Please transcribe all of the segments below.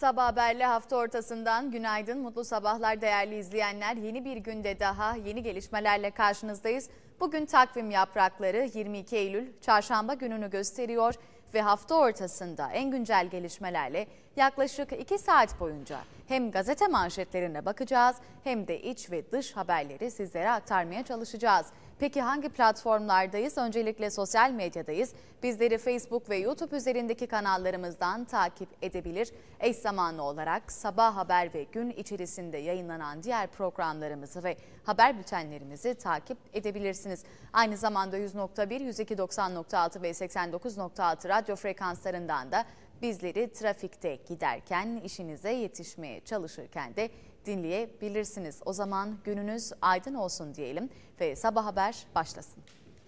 Sabah haberle hafta ortasından günaydın, mutlu sabahlar değerli izleyenler. Yeni bir günde daha yeni gelişmelerle karşınızdayız. Bugün takvim yaprakları 22 Eylül Çarşamba gününü gösteriyor ve hafta ortasında en güncel gelişmelerle yaklaşık 2 saat boyunca hem gazete manşetlerine bakacağız hem de iç ve dış haberleri sizlere aktarmaya çalışacağız. Peki hangi platformlardayız? Öncelikle sosyal medyadayız. Bizleri Facebook ve YouTube üzerindeki kanallarımızdan takip edebilir. Eş zamanlı olarak sabah haber ve gün içerisinde yayınlanan diğer programlarımızı ve haber bültenlerimizi takip edebilirsiniz. Aynı zamanda 100.1, 102.90.6 ve 89.6 radyo frekanslarından da bizleri trafikte giderken, işinize yetişmeye çalışırken de dinleyebilirsiniz. O zaman gününüz aydın olsun diyelim ve sabah haber başlasın.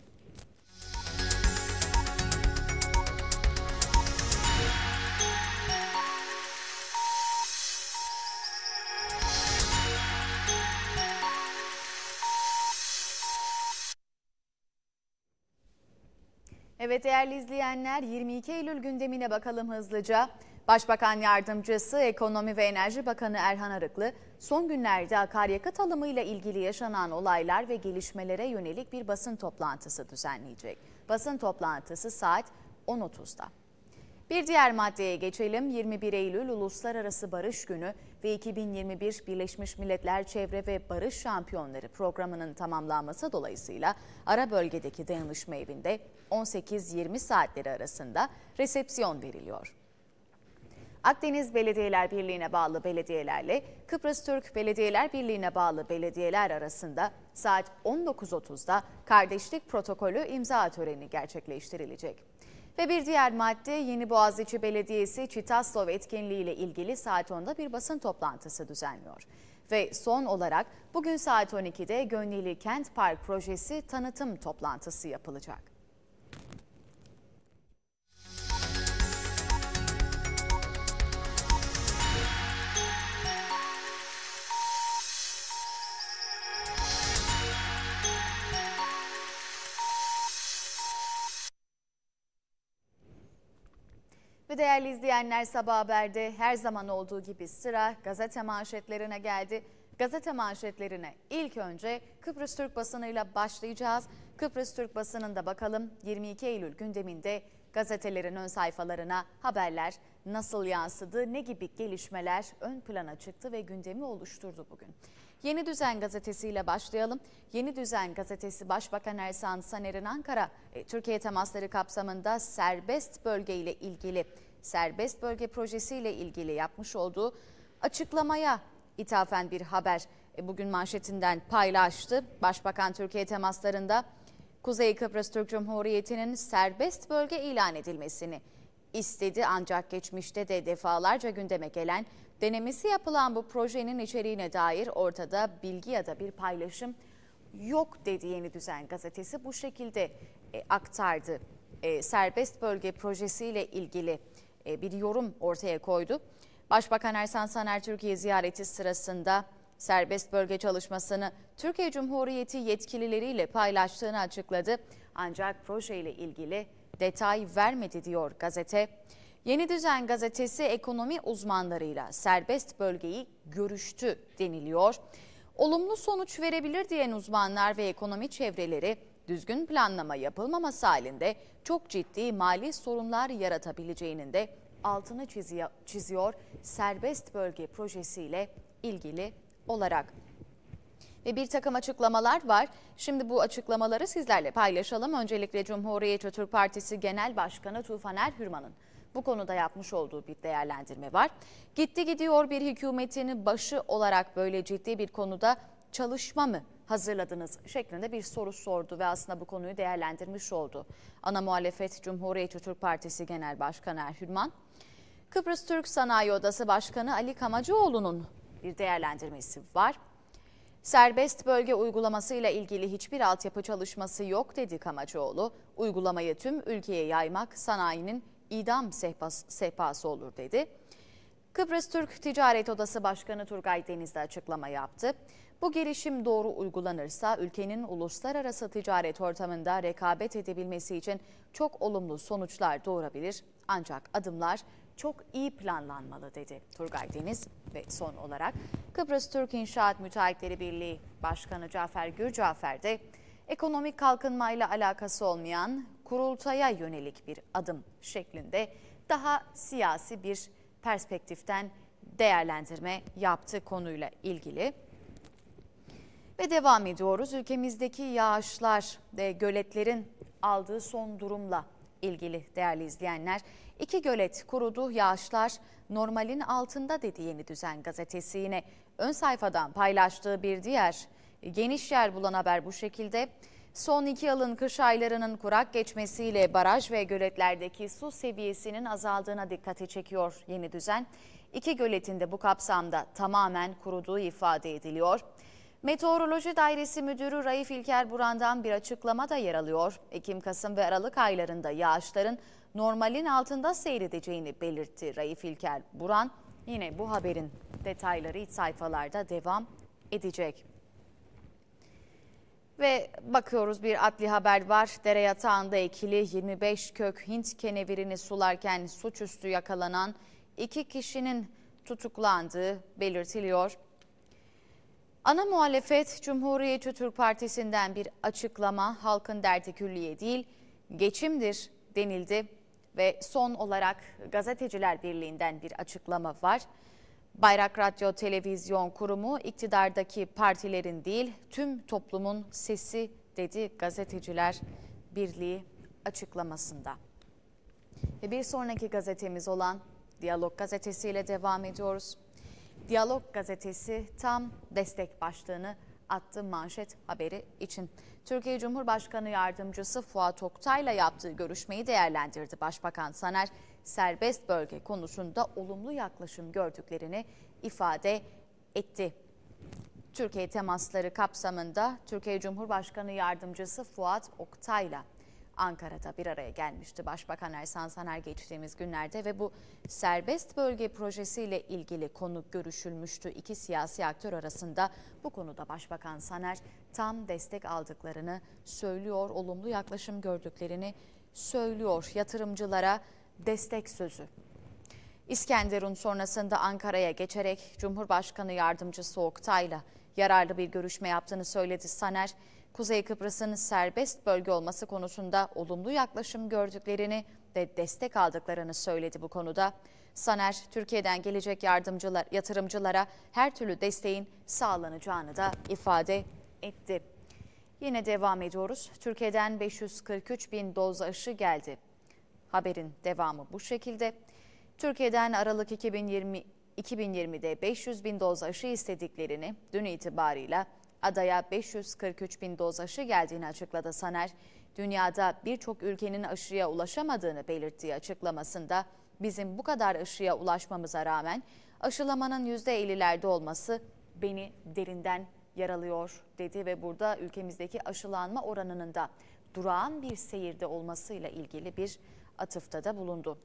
Evet değerli izleyenler, 22 Eylül gündemine bakalım hızlıca. Başbakan Yardımcısı Ekonomi ve Enerji Bakanı Erhan Arıklı son günlerde akaryakıt alımıyla ilgili yaşanan olaylar ve gelişmelere yönelik bir basın toplantısı düzenleyecek. Basın toplantısı saat 10.30'da. Bir diğer maddeye geçelim. 21 Eylül Uluslararası Barış Günü ve 2021 Birleşmiş Milletler Çevre ve Barış Şampiyonları programının tamamlanması dolayısıyla ara bölgedeki dayanışma evinde 18-20 saatleri arasında resepsiyon veriliyor. Akdeniz Belediyeler Birliği'ne bağlı belediyelerle Kıbrıs Türk Belediyeler Birliği'ne bağlı belediyeler arasında saat 19.30'da kardeşlik protokolü imza töreni gerçekleştirilecek. Ve bir diğer madde Yeni Boğaziçi Belediyesi Çitaslov etkinliği ile ilgili saat 10'da bir basın toplantısı düzenliyor. Ve son olarak bugün saat 12'de Gönyeli Kent Park projesi tanıtım toplantısı yapılacak. Ve değerli izleyenler, Sabah Haber'de her zaman olduğu gibi sıra gazete manşetlerine geldi. Gazete manşetlerine ilk önce Kıbrıs Türk basınıyla başlayacağız. Kıbrıs Türk basınında bakalım 22 Eylül gündeminde gazetelerin ön sayfalarına haberler nasıl yansıdı, ne gibi gelişmeler ön plana çıktı ve gündemi oluşturdu bugün. Yeni Düzen gazetesiyle başlayalım. Yeni Düzen gazetesi Başbakan Ersan Saner'in Ankara Türkiye temasları kapsamında serbest bölge ile ilgili, serbest bölge projesiyle ilgili yapmış olduğu açıklamaya ithafen bir haber bugün manşetinden paylaştı. Başbakan Türkiye temaslarında Kuzey Kıbrıs Türk Cumhuriyeti'nin serbest bölge ilan edilmesini istedi, ancak geçmişte de defalarca gündeme gelen, denemesi yapılan bu projenin içeriğine dair ortada bilgi ya da bir paylaşım yok dedi Yeni Düzen gazetesi. Bu şekilde aktardı. Serbest bölge projesiyle ilgili bir yorum ortaya koydu. Başbakan Ersan Saner Türkiye ziyareti sırasında serbest bölge çalışmasını Türkiye Cumhuriyeti yetkilileriyle paylaştığını açıkladı. Ancak projeyle ilgili detay vermedi diyor gazete. Yeni Düzen gazetesi ekonomi uzmanlarıyla serbest bölgeyi görüştü deniliyor. Olumlu sonuç verebilir diyen uzmanlar ve ekonomi çevreleri düzgün planlama yapılmaması halinde çok ciddi mali sorunlar yaratabileceğinin de altını çiziyor serbest bölge projesiyle ilgili olarak. Ve bir takım açıklamalar var. Şimdi bu açıklamaları sizlerle paylaşalım. Öncelikle Cumhuriyetçi Türk Partisi Genel Başkanı Tufaner Hürman'ın bu konuda yapmış olduğu bir değerlendirme var. Gitti gidiyor bir hükümetin başı olarak böyle ciddi bir konuda çalışma mı hazırladınız şeklinde bir soru sordu ve aslında bu konuyu değerlendirmiş oldu. Ana muhalefet Cumhuriyetçi Türk Partisi Genel Başkanı Hürman, Kıbrıs Türk Sanayi Odası Başkanı Ali Kamacıoğlu'nun bir değerlendirmesi var. Serbest bölge uygulamasıyla ilgili hiçbir altyapı çalışması yok dedi Kamacıoğlu. Uygulamayı tüm ülkeye yaymak sanayinin idam sehpası olur dedi. Kıbrıs Türk Ticaret Odası Başkanı Turgay Deniz de açıklama yaptı. Bu girişim doğru uygulanırsa ülkenin uluslararası ticaret ortamında rekabet edebilmesi için çok olumlu sonuçlar doğurabilir. Ancak adımlar çok iyi planlanmalı dedi Turgay Deniz. Ve son olarak Kıbrıs Türk İnşaat Müteahhitleri Birliği Başkanı Cafer Gürcafer de ekonomik kalkınmayla alakası olmayan kurultaya yönelik bir adım şeklinde daha siyasi bir perspektiften değerlendirme yaptı konuyla ilgili. Ve devam ediyoruz. Ülkemizdeki yağışlar ve göletlerin aldığı son durumla ilgili değerli izleyenler. 2 gölet kurudu, yağışlar normalin altında dedi Yeni Düzen gazetesi. Yine ön sayfadan paylaştığı bir diğer geniş yer bulan haber bu şekilde. Son 2 yılın kış aylarının kurak geçmesiyle baraj ve göletlerdeki su seviyesinin azaldığına dikkati çekiyor Yeni Düzen. 2 göletin de bu kapsamda tamamen kuruduğu ifade ediliyor. Meteoroloji Dairesi Müdürü Raif İlker Buran'dan bir açıklama da yer alıyor. Ekim, Kasım ve Aralık aylarında yağışların normalin altında seyredeceğini belirtti Raif İlker Buran. Yine bu haberin detayları iç sayfalarda devam edecek. Ve bakıyoruz, bir adli haber var. Dere yatağında ekili 25 kök Hint kenevirini sularken suçüstü yakalanan 2 kişinin tutuklandığı belirtiliyor. Ana muhalefet Cumhuriyetçi Türk Partisi'nden bir açıklama, halkın derdi külliye değil geçimdir denildi. Ve son olarak Gazeteciler Birliği'nden bir açıklama var. Bayrak Radyo Televizyon Kurumu iktidardaki partilerin değil tüm toplumun sesi dedi Gazeteciler Birliği açıklamasında. Ve bir sonraki gazetemiz olan Diyalog Gazetesi ile devam ediyoruz. Diyalog Gazetesi tam destek başlığını attı manşet haberi için. Türkiye Cumhurbaşkanı Yardımcısı Fuat Oktay'la yaptığı görüşmeyi değerlendirdi. Başbakan Saner, serbest bölge konusunda olumlu yaklaşım gördüklerini ifade etti. Türkiye temasları kapsamında Türkiye Cumhurbaşkanı Yardımcısı Fuat Oktay'la Ankara'da bir araya gelmişti Başbakan Ersan Saner geçtiğimiz günlerde ve bu serbest bölge projesiyle ilgili konu görüşülmüştü. 2 siyasi aktör arasında bu konuda Başbakan Saner tam destek aldıklarını söylüyor, olumlu yaklaşım gördüklerini söylüyor. Yatırımcılara destek sözü. İskenderun sonrasında Ankara'ya geçerek Cumhurbaşkanı Yardımcısı Oktay'la yararlı bir görüşme yaptığını söyledi Saner. Kuzey Kıbrıs'ın serbest bölge olması konusunda olumlu yaklaşım gördüklerini ve destek aldıklarını söyledi bu konuda. Saner, Türkiye'den gelecek yatırımcılara her türlü desteğin sağlanacağını da ifade etti. Yine devam ediyoruz. Türkiye'den 543 bin doz aşı geldi. Haberin devamı bu şekilde. Türkiye'den Aralık 2020'de 500 bin doz aşı istediklerini dün itibarıyla adaya 543 bin doz aşı geldiğini açıkladı Saner. Dünyada birçok ülkenin aşıya ulaşamadığını belirttiği açıklamasında bizim bu kadar aşıya ulaşmamıza rağmen aşılamanın %50'lerde olması beni derinden yaralıyor dedi ve burada ülkemizdeki aşılanma oranının da durağan bir seyirde olmasıyla ilgili bir atıfta da bulundu.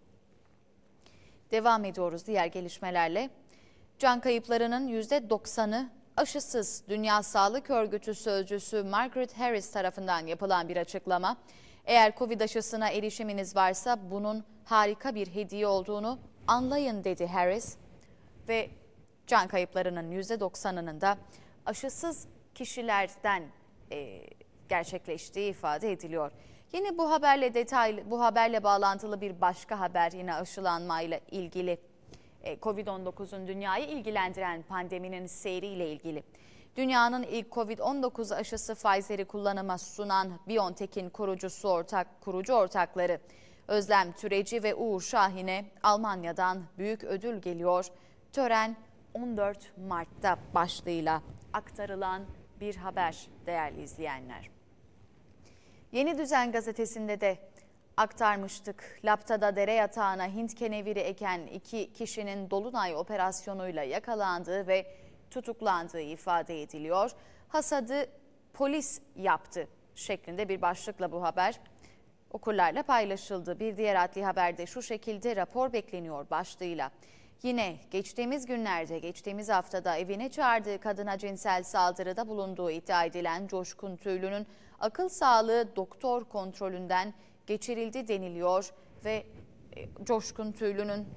Devam ediyoruz diğer gelişmelerle. Can kayıplarının %90'ı aşısız. Dünya Sağlık Örgütü sözcüsü Margaret Harris tarafından yapılan bir açıklama. Eğer Covid aşısına erişiminiz varsa bunun harika bir hediye olduğunu anlayın dedi Harris. Ve can kayıplarının %90'ının da aşısız kişilerden gerçekleştiği ifade ediliyor. Yine bu haberle bağlantılı bir başka haber yine aşılanmayla ilgili. Covid-19'un dünyayı ilgilendiren pandeminin seyriyle ilgili. Dünyanın ilk Covid-19 aşısı Pfizer'i kullanıma sunan BioNTech'in kurucu ortakları Özlem Türeci ve Uğur Şahin'e Almanya'dan büyük ödül geliyor. Tören 14 Mart'ta başlığıyla aktarılan bir haber değerli izleyenler. Yeni Düzen gazetesinde de aktarmıştık. Lapta'da dere yatağına Hint keneviri eken 2 kişinin Dolunay operasyonuyla yakalandığı ve tutuklandığı ifade ediliyor. Hasadı polis yaptı şeklinde bir başlıkla bu haber okurlarla paylaşıldı. Bir diğer adli haberde şu şekilde rapor bekleniyor başlığıyla. Yine geçtiğimiz haftada evine çağırdığı kadına cinsel saldırıda bulunduğu iddia edilen Coşkun Tüylü'nün akıl sağlığı doktor kontrolünden geçirildi deniliyor ve Coşkun Tüylü'nün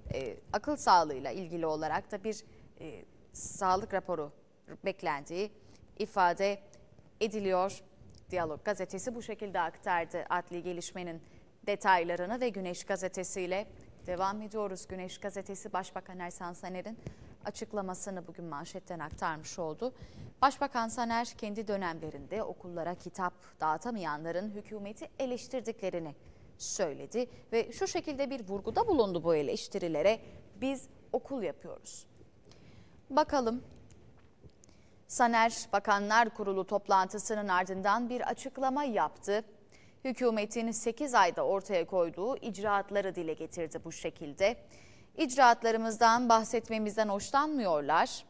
akıl sağlığıyla ilgili olarak da bir sağlık raporu beklendiği ifade ediliyor. Diyalog gazetesi bu şekilde aktardı adli gelişmenin detaylarını ve Güneş gazetesiyle devam ediyoruz. Güneş gazetesi Başbakan Ersan Saner'in açıklamasını bugün manşetten aktarmış oldu. Başbakan Saner kendi dönemlerinde okullara kitap dağıtamayanların hükümeti eleştirdiklerini söyledi ve şu şekilde bir vurguda bulundu bu eleştirilere. Biz okul yapıyoruz. Bakalım. Saner, Bakanlar Kurulu toplantısının ardından bir açıklama yaptı. Hükümetin 8 ayda ortaya koyduğu icraatları dile getirdi bu şekilde. İcraatlarımızdan bahsetmemizden hoşlanmıyorlar.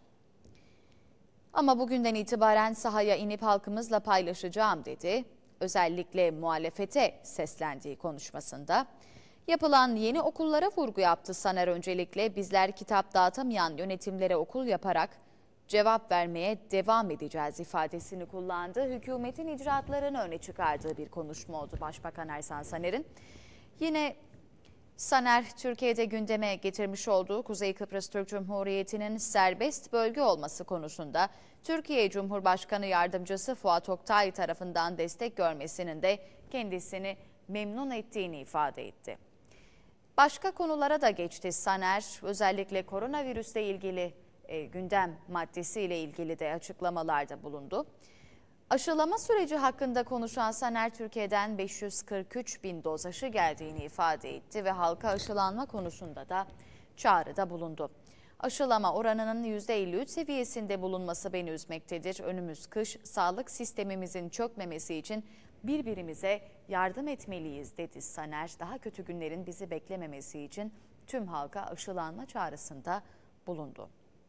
Ama bugünden itibaren sahaya inip halkımızla paylaşacağım dedi. Özellikle muhalefete seslendiği konuşmasında. Yapılan yeni okullara vurgu yaptı Saner öncelikle. Bizler kitap dağıtamayan yönetimlere okul yaparak cevap vermeye devam edeceğiz ifadesini kullandı. Hükümetin icraatlarını öne çıkardığı bir konuşma oldu Başbakan Ersan Saner'in. Yine Saner, Türkiye'de gündeme getirmiş olduğu Kuzey Kıbrıs Türk Cumhuriyeti'nin serbest bölge olması konusunda Türkiye Cumhurbaşkanı Yardımcısı Fuat Oktay tarafından destek görmesinin de kendisini memnun ettiğini ifade etti. Başka konulara da geçti Saner, özellikle koronavirüsle ilgili gündem maddesiyle ilgili de açıklamalarda bulundu. Aşılama süreci hakkında konuşan Saner, Türkiye'den 543 bin doz aşı geldiğini ifade etti ve halka aşılanma konusunda da çağrıda bulundu. Aşılama oranının %53 seviyesinde bulunması beni üzmektedir. Önümüz kış, sağlık sistemimizin çökmemesi için birbirimize yardım etmeliyiz dedi Saner. Daha kötü günlerin bizi beklememesi için tüm halka aşılanma çağrısında bulundu.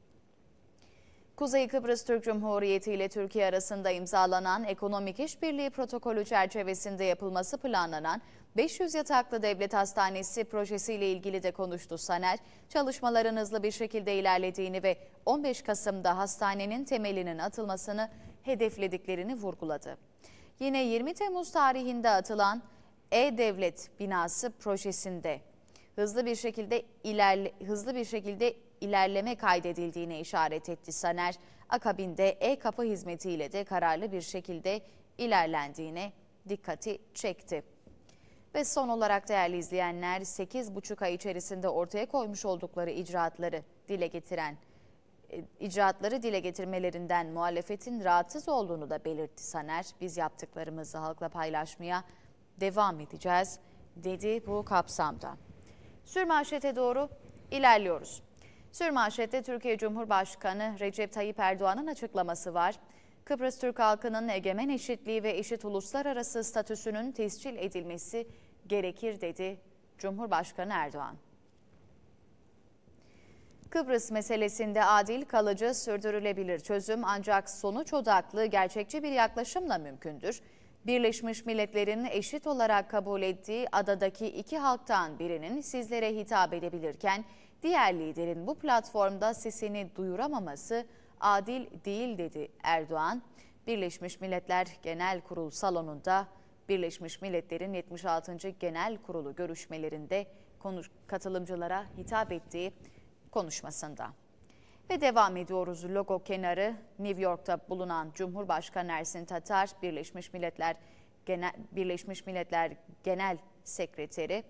Kuzey Kıbrıs Türk Cumhuriyeti ile Türkiye arasında imzalanan ekonomik işbirliği protokolü çerçevesinde yapılması planlanan 500 yataklı devlet hastanesi projesiyle ilgili de konuştu Saner. Çalışmaların hızlı bir şekilde ilerlediğini ve 15 Kasım'da hastanenin temelinin atılmasını hedeflediklerini vurguladı. Yine 20 Temmuz tarihinde atılan E-Devlet binası projesinde hızlı bir şekilde ilerleme kaydedildiğine işaret etti Saner. Akabinde e-kapı hizmetiyle de kararlı bir şekilde ilerlendiğine dikkati çekti. Ve son olarak değerli izleyenler, 8,5 ay içerisinde ortaya koymuş oldukları icraatları dile getirmelerinden muhalefetin rahatsız olduğunu da belirtti Saner. Biz yaptıklarımızı halkla paylaşmaya devam edeceğiz dedi bu kapsamda. Sürmanşete doğru ilerliyoruz. Sürmanşette Türkiye Cumhurbaşkanı Recep Tayyip Erdoğan'ın açıklaması var. Kıbrıs Türk halkının egemen eşitliği ve eşit uluslararası statüsünün tescil edilmesi gerekir dedi Cumhurbaşkanı Erdoğan. Kıbrıs meselesinde adil, kalıcı, sürdürülebilir çözüm ancak sonuç odaklı, gerçekçi bir yaklaşımla mümkündür. Birleşmiş Milletler'in eşit olarak kabul ettiği adadaki iki halktan birinin sizlere hitap edebilirken diğer liderin bu platformda sesini duyuramaması adil değil dedi Erdoğan. Birleşmiş Milletler Genel Kurul salonunda Birleşmiş Milletler'in 76. Genel Kurulu görüşmelerinde katılımcılara hitap ettiği konuşmasında. Ve devam ediyoruz. Logo kenarı New York'ta bulunan Cumhurbaşkanı Ersin Tatar, Birleşmiş Milletler Genel Sekreteri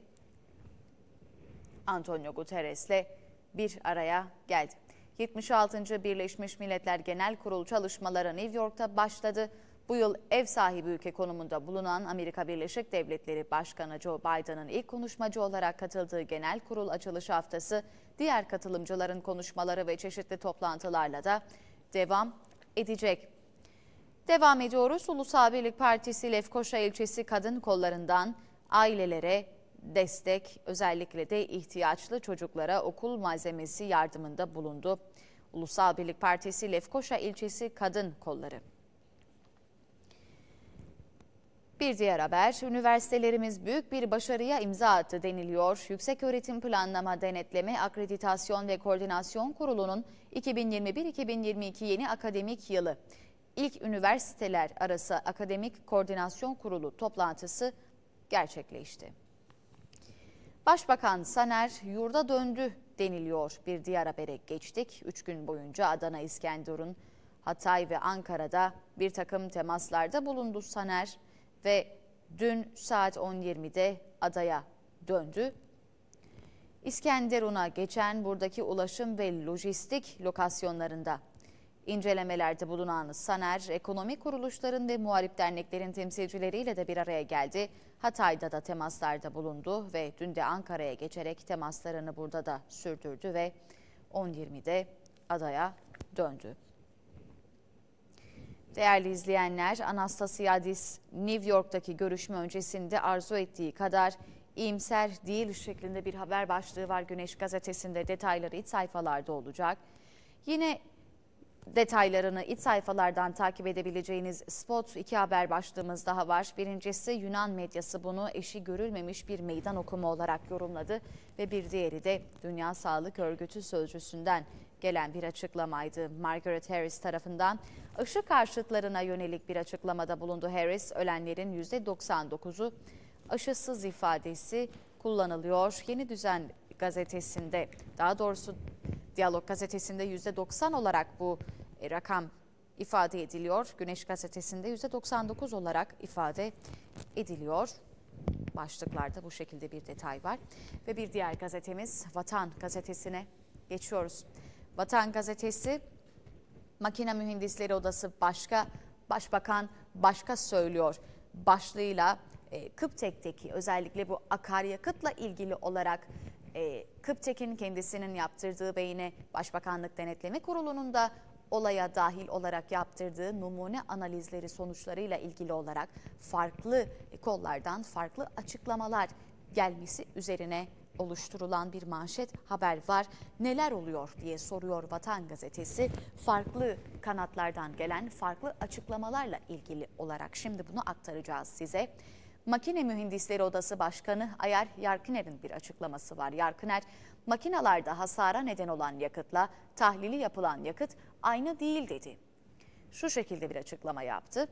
Antonio Guterres'le bir araya geldi. 76. Birleşmiş Milletler Genel Kurulu çalışmaları New York'ta başladı. Bu yıl ev sahibi ülke konumunda bulunan Amerika Birleşik Devletleri Başkanı Joe Biden'ın ilk konuşmacı olarak katıldığı genel kurul açılış haftası diğer katılımcıların konuşmaları ve çeşitli toplantılarla da devam edecek. Devam ediyoruz. Ulusal Birlik Partisi Lefkoşa ilçesi kadın kollarından ailelere destek, özellikle de ihtiyaçlı çocuklara okul malzemesi yardımında bulundu. Ulusal Birlik Partisi Lefkoşa ilçesi kadın kolları. Bir diğer haber, üniversitelerimiz büyük bir başarıya imza attı deniliyor. Yükseköğretim Planlama, Denetleme, Akreditasyon ve Koordinasyon Kurulu'nun 2021-2022 yeni akademik yılı ilk üniversiteler arası akademik koordinasyon kurulu toplantısı gerçekleşti. Başbakan Saner yurda döndü deniliyor. Bir diğer habere geçtik. 3 gün boyunca Adana, İskenderun, Hatay ve Ankara'da bir takım temaslarda bulundu Saner ve dün saat 10.20'de adaya döndü. İskenderun'a geçen buradaki ulaşım ve lojistik lokasyonlarında incelemelerde bulunan Saner, ekonomik kuruluşların ve muhalif derneklerin temsilcileriyle de bir araya geldi. Hatay'da da temaslarda bulundu ve dün de Ankara'ya geçerek temaslarını burada da sürdürdü ve 10.20'de adaya döndü. Değerli izleyenler, Anastasiadis New York'taki görüşme öncesinde arzu ettiği kadar iyimser değil şeklinde bir haber başlığı var Güneş Gazetesi'nde. Detayları iç sayfalarda olacak. Yine detaylarını iç sayfalardan takip edebileceğiniz spot 2 haber başlığımız daha var. Birincisi, Yunan medyası bunu eşi görülmemiş bir meydan okuma olarak yorumladı ve bir diğeri de Dünya Sağlık Örgütü sözcüsünden gelen bir açıklamaydı. Margaret Harris tarafından aşı karşıtlarına yönelik bir açıklamada bulundu Harris. Ölenlerin %99'u aşısız ifadesi kullanılıyor. Yeni Düzen gazetesinde, daha doğrusu Diyalog gazetesinde %90 olarak bu rakam ifade ediliyor. Güneş gazetesinde %99 olarak ifade ediliyor. Başlıklarda bu şekilde bir detay var. Ve bir diğer gazetemiz Vatan gazetesine geçiyoruz. Vatan gazetesi, Makine Mühendisleri Odası başka, Başbakan başka söylüyor başlığıyla Kıptek'teki özellikle bu akaryakıtla ilgili olarak Kıptek'in kendisinin yaptırdığı ve yine Başbakanlık Denetleme Kurulu'nun da olaya dahil olarak yaptırdığı numune analizleri sonuçlarıyla ilgili olarak farklı kollardan farklı açıklamalar gelmesi üzerine oluşturulan bir manşet haber var. Neler oluyor diye soruyor Vatan Gazetesi. Farklı kanatlardan gelen farklı açıklamalarla ilgili olarak şimdi bunu aktaracağız size. Makine Mühendisleri Odası Başkanı Ayar Yarkıner'in bir açıklaması var. Yarkıner, makinalarda hasara neden olan yakıtla tahlili yapılan yakıt aynı değil dedi. Şu şekilde bir açıklama yaptı.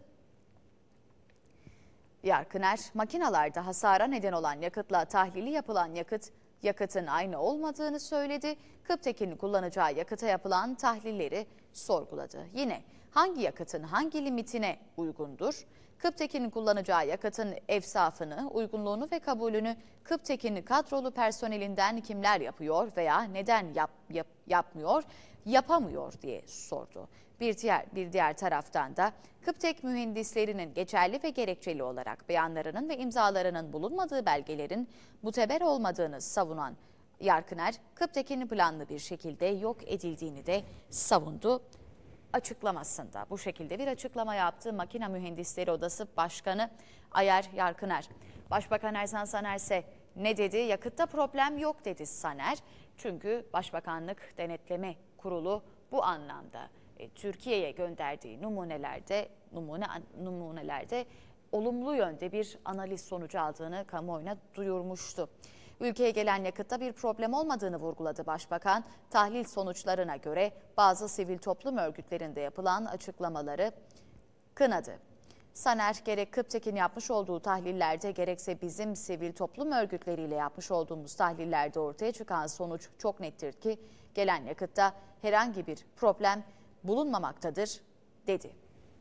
Yarkıner, makinalarda hasara neden olan yakıtla tahlili yapılan yakıtın aynı olmadığını söyledi. Kıptek'in kullanacağı yakıta yapılan tahlilleri sorguladı. Yine hangi yakıtın hangi limitine uygundur? Kıptek'in kullanacağı yakıtın evsafını, uygunluğunu ve kabulünü Kıptek'in kadrolu personelinden kimler yapıyor veya neden yapmıyor, yapamıyor diye sordu. Bir diğer taraftan da Kıptek mühendislerinin geçerli ve gerekçeli olarak beyanlarının ve imzalarının bulunmadığı belgelerin muteber olmadığını savunan Yarkıner, Kıptek'in planlı bir şekilde yok edildiğini de savundu. Açıklamasında bu şekilde bir açıklama yaptı Makine Mühendisleri Odası Başkanı Ayar Yarkıner. Başbakan Ersan Saner ise ne dedi? Yakıtta problem yok dedi Saner. Çünkü Başbakanlık Denetleme Kurulu bu anlamda Türkiye'ye gönderdiği numunelerde olumlu yönde bir analiz sonucu aldığını kamuoyuna duyurmuştu. Ülkeye gelen yakıtta bir problem olmadığını vurguladı Başbakan. Tahlil sonuçlarına göre bazı sivil toplum örgütlerinde yapılan açıklamaları kınadı. Saner, gerek Kıptek'in yapmış olduğu tahlillerde gerekse bizim sivil toplum örgütleriyle yapmış olduğumuz tahlillerde ortaya çıkan sonuç çok nettir ki gelen yakıtta herhangi bir problem bulunmamaktadır dedi.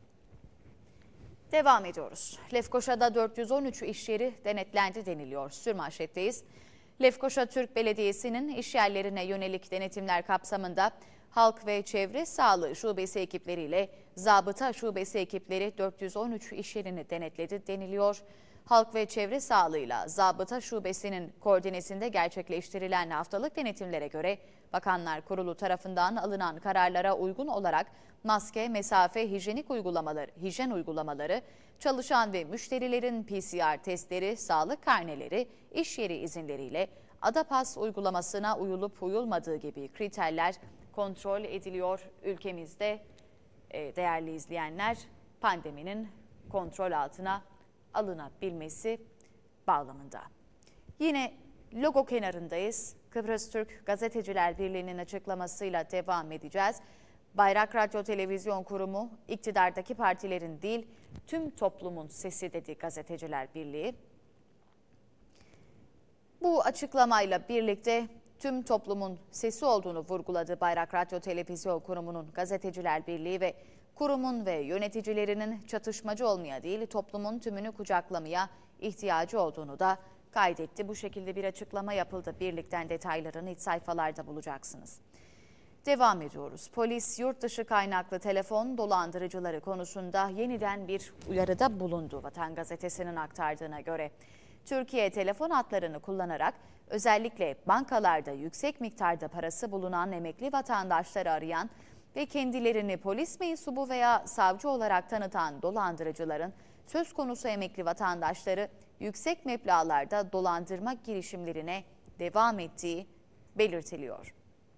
Devam ediyoruz. Lefkoşa'da 413 iş yeri denetlendi deniliyor. Sürmanşetteyiz. Lefkoşa Türk Belediyesi'nin iş yerlerine yönelik denetimler kapsamında Halk ve Çevre Sağlığı Şubesi ekipleriyle Zabıta Şubesi ekipleri 413 iş yerini denetledi deniliyor. Halk ve Çevre Sağlığı'yla Zabıta Şubesi'nin koordinesinde gerçekleştirilen haftalık denetimlere göre Bakanlar Kurulu tarafından alınan kararlara uygun olarak maske, mesafe, hijyen uygulamaları, çalışan ve müşterilerin PCR testleri, sağlık karneleri, iş yeri izinleriyle ADAPAS uygulamasına uyulup uyulmadığı gibi kriterler kontrol ediliyor ülkemizde. Değerli izleyenler, pandeminin kontrol altına alınabilmesi bağlamında. Yine logo kenarındayız. Kıbrıs Türk Gazeteciler Birliği'nin açıklamasıyla devam edeceğiz. Bayrak Radyo Televizyon Kurumu iktidardaki partilerin değil tüm toplumun sesi dedi Gazeteciler Birliği. Bu açıklamayla birlikte tüm toplumun sesi olduğunu vurguladı. Bayrak Radyo Televizyon Kurumu'nun Gazeteciler Birliği ve kurumun ve yöneticilerinin çatışmacı olmaya değil toplumun tümünü kucaklamaya ihtiyacı olduğunu da kaydetti. Bu şekilde bir açıklama yapıldı. Birlikten detaylarını iç sayfalarda bulacaksınız. Devam ediyoruz. Polis yurt dışı kaynaklı telefon dolandırıcıları konusunda yeniden bir uyarıda bulundu. Vatan Gazetesi'nin aktardığına göre Türkiye telefon hatlarını kullanarak özellikle bankalarda yüksek miktarda parası bulunan emekli vatandaşları arayan ve kendilerini polis mensubu veya savcı olarak tanıtan dolandırıcıların söz konusu emekli vatandaşları yüksek meblağlarda dolandırma girişimlerine devam ettiği belirtiliyor.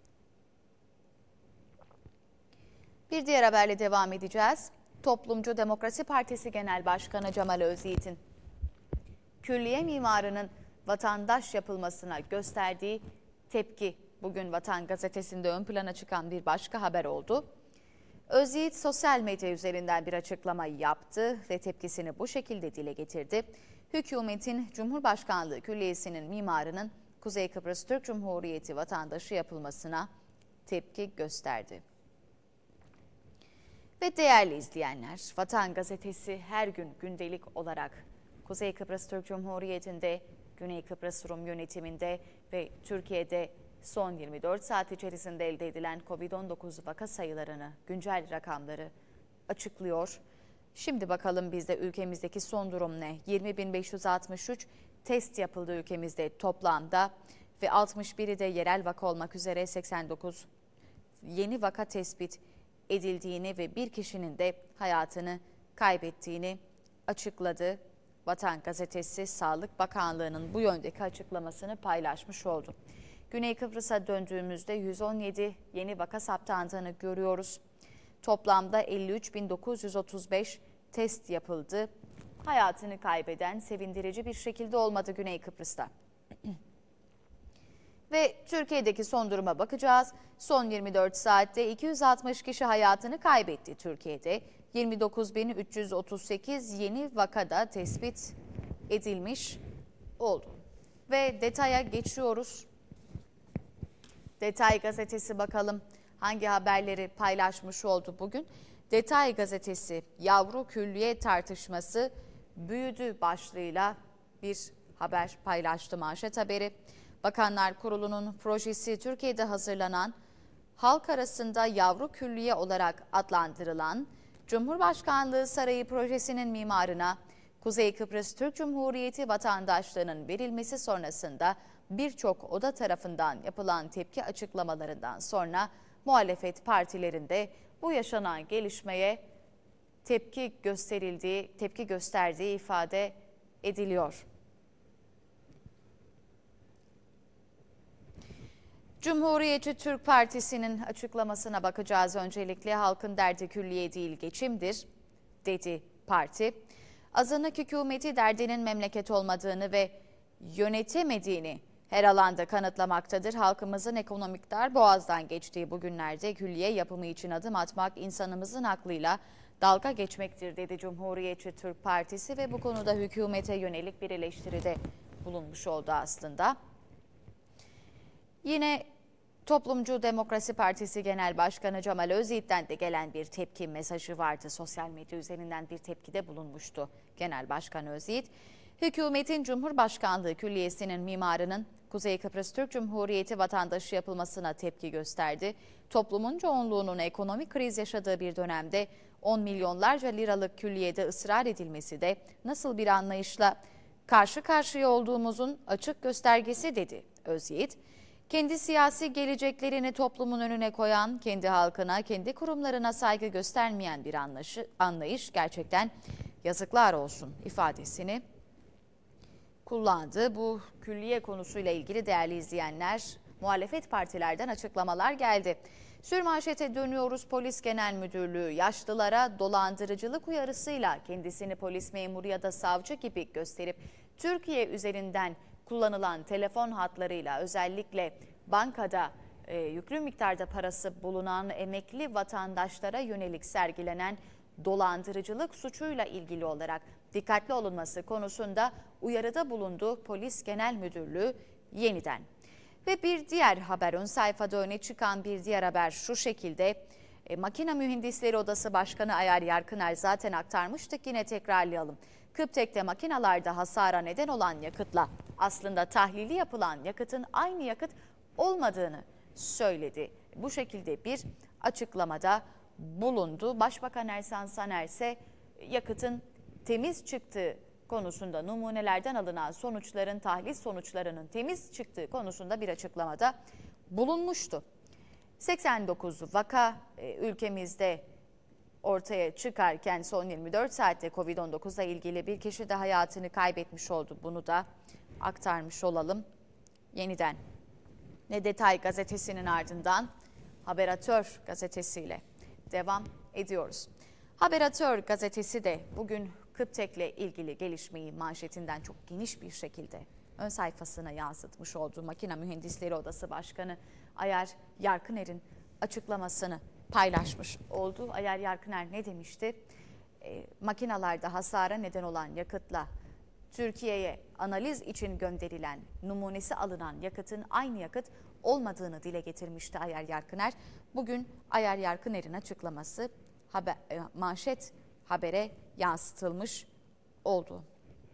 Bir diğer haberle devam edeceğiz. Toplumcu Demokrasi Partisi Genel Başkanı Cemal Özyiğit'in külliye mimarının vatandaş yapılmasına gösterdiği tepki bugün Vatan Gazetesi'nde ön plana çıkan bir başka haber oldu. Özyiğit sosyal medya üzerinden bir açıklama yaptı ve tepkisini bu şekilde dile getirdi. Hükümetin Cumhurbaşkanlığı Külliyesi'nin mimarının Kuzey Kıbrıs Türk Cumhuriyeti vatandaşı yapılmasına tepki gösterdi. Ve değerli izleyenler, Vatan Gazetesi her gün gündelik olarak Kuzey Kıbrıs Türk Cumhuriyeti'nde, Güney Kıbrıs Rum yönetiminde ve Türkiye'de son 24 saat içerisinde elde edilen COVID-19 vaka sayılarını, güncel rakamları açıklıyor. Şimdi bakalım bizde ülkemizdeki son durum ne? 20.563 test yapıldı ülkemizde toplamda ve 61'i de yerel vaka olmak üzere 89 yeni vaka tespit edildiğini ve bir kişinin de hayatını kaybettiğini açıkladı. Vatan Gazetesi Sağlık Bakanlığı'nın bu yöndeki açıklamasını paylaşmış oldu. Güney Kıbrıs'a döndüğümüzde 117 yeni vaka saptandığını görüyoruz. Toplamda 53.935 test yapıldı. Hayatını kaybeden sevindirici bir şekilde olmadı Güney Kıbrıs'ta. Ve Türkiye'deki son duruma bakacağız. Son 24 saatte 260 kişi hayatını kaybetti Türkiye'de. 29.338 yeni vakada tespit edilmiş oldu. Ve detaya geçiyoruz. Detay Gazetesi bakalım hangi haberleri paylaşmış oldu bugün. Detay Gazetesi yavru külliye tartışması büyüdü başlığıyla bir haber paylaştı manşet haberi. Bakanlar Kurulu'nun projesi Türkiye'de hazırlanan halk arasında yavru külliye olarak adlandırılan Cumhurbaşkanlığı Sarayı projesinin mimarına Kuzey Kıbrıs Türk Cumhuriyeti vatandaşlığının verilmesi sonrasında birçok oda tarafından yapılan tepki açıklamalarından sonra muhalefet partilerinde bu yaşanan gelişmeye tepki gösterdiği ifade ediliyor. Cumhuriyetçi Türk Partisi'nin açıklamasına bakacağız. Öncelikle halkın derdi külliye değil geçimdir, dedi parti. Azınlık hükümeti derdinin memleket olmadığını ve yönetemediğini her alanda kanıtlamaktadır. Halkımızın ekonomik dar boğazdan geçtiği bu günlerde külliye yapımı için adım atmak insanımızın aklıyla dalga geçmektir, dedi Cumhuriyetçi Türk Partisi ve bu konuda hükümete yönelik bir eleştiride bulunmuş oldu aslında. Yine Toplumcu Demokrasi Partisi Genel Başkanı Cemal Özyiğit'ten de gelen bir tepki mesajı vardı. Sosyal medya üzerinden bir tepkide bulunmuştu Genel Başkan Özyiğit. Hükümetin Cumhurbaşkanlığı Külliyesi'nin mimarının Kuzey Kıbrıs Türk Cumhuriyeti vatandaşı yapılmasına tepki gösterdi. Toplumun çoğunluğunun ekonomik kriz yaşadığı bir dönemde 10 milyonlarca liralık külliyede ısrar edilmesi de nasıl bir anlayışla karşı karşıya olduğumuzun açık göstergesi, dedi Özyiğit. Kendi siyasi geleceklerini toplumun önüne koyan, kendi halkına, kendi kurumlarına saygı göstermeyen bir anlayış gerçekten yazıklar olsun ifadesini kullandı. Bu külliye konusuyla ilgili değerli izleyenler, muhalefet partilerden açıklamalar geldi. Sürmanşete dönüyoruz. Polis Genel Müdürlüğü yaşlılara dolandırıcılık uyarısıyla kendisini polis memuru ya da savcı gibi gösterip Türkiye üzerinden kullanılan telefon hatlarıyla özellikle bankada yüklü miktarda parası bulunan emekli vatandaşlara yönelik sergilenen dolandırıcılık suçuyla ilgili olarak dikkatli olunması konusunda uyarıda bulundu Polis Genel Müdürlüğü yeniden. Ve bir diğer haber, ön sayfada öne çıkan bir diğer haber şu şekilde. Makine Mühendisleri Odası Başkanı Ayar Yarkıner zaten aktarmıştık, yine tekrarlayalım. Kıptek'te makinalarda hasara neden olan yakıtla aslında tahlili yapılan yakıtın aynı yakıt olmadığını söyledi. Bu şekilde bir açıklamada bulundu. Başbakan Ersan Saner ise yakıtın temiz çıktığı konusunda, numunelerden alınan sonuçların, tahlil sonuçlarının temiz çıktığı konusunda bir açıklamada bulunmuştu. 89 vaka ülkemizde ortaya çıkarken son 24 saatte Covid-19 ile ilgili bir kişi de hayatını kaybetmiş oldu. Bunu da aktarmış olalım yeniden. Ne Detay gazetesinin ardından Haberatör gazetesiyle devam ediyoruz. Haberatör gazetesi de bugün Kıptek'le ilgili gelişmeyi manşetinden çok geniş bir şekilde ön sayfasına yansıtmış olduğu Makine Mühendisleri Odası Başkanı Ayar Yarkıner'in açıklamasını paylaşmış oldu. Ayar Yarkıner ne demişti? Makinalarda hasara neden olan yakıtla Türkiye'ye analiz için gönderilen, numunesi alınan yakıtın aynı yakıt olmadığını dile getirmişti Ayar Yarkıner. Bugün Ayar Yarkıner'in açıklaması manşet habere yansıtılmış oldu.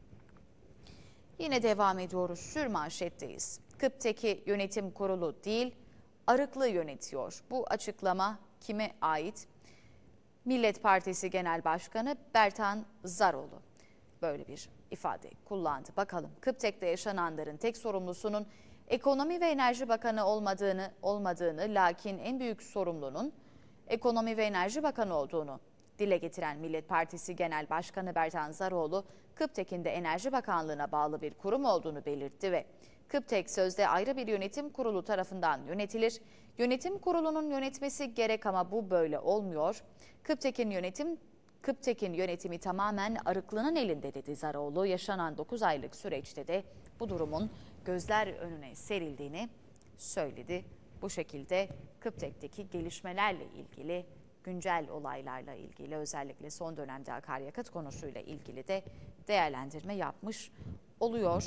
Yine devam ediyoruz. Sürmanşetteyiz. Kıpteki yönetim kurulu değil, Arıklı yönetiyor. Bu açıklama kime ait? Millet Partisi Genel Başkanı Bertan Zaroğlu böyle bir ifade kullandı. Bakalım, Kıptek'te yaşananların tek sorumlusunun Ekonomi ve Enerji Bakanı olmadığını, lakin en büyük sorumlunun Ekonomi ve Enerji Bakanı olduğunu dile getiren Millet Partisi Genel Başkanı Bertan Zaroğlu, Kıptek'in de Enerji Bakanlığı'na bağlı bir kurum olduğunu belirtti ve Kıptek sözde ayrı bir yönetim kurulu tarafından yönetilir. Yönetim kurulunun yönetmesi gerek ama bu böyle olmuyor. Kıptek'in yönetimi tamamen Arıklı'nın elinde dedi Zaroğlu. Yaşanan 9 aylık süreçte de bu durumun gözler önüne serildiğini söyledi. Bu şekilde Kıptek'teki gelişmelerle ilgili, güncel olaylarla ilgili, özellikle son dönemde akaryakıt konusuyla ilgili de değerlendirme yapmış oluyor.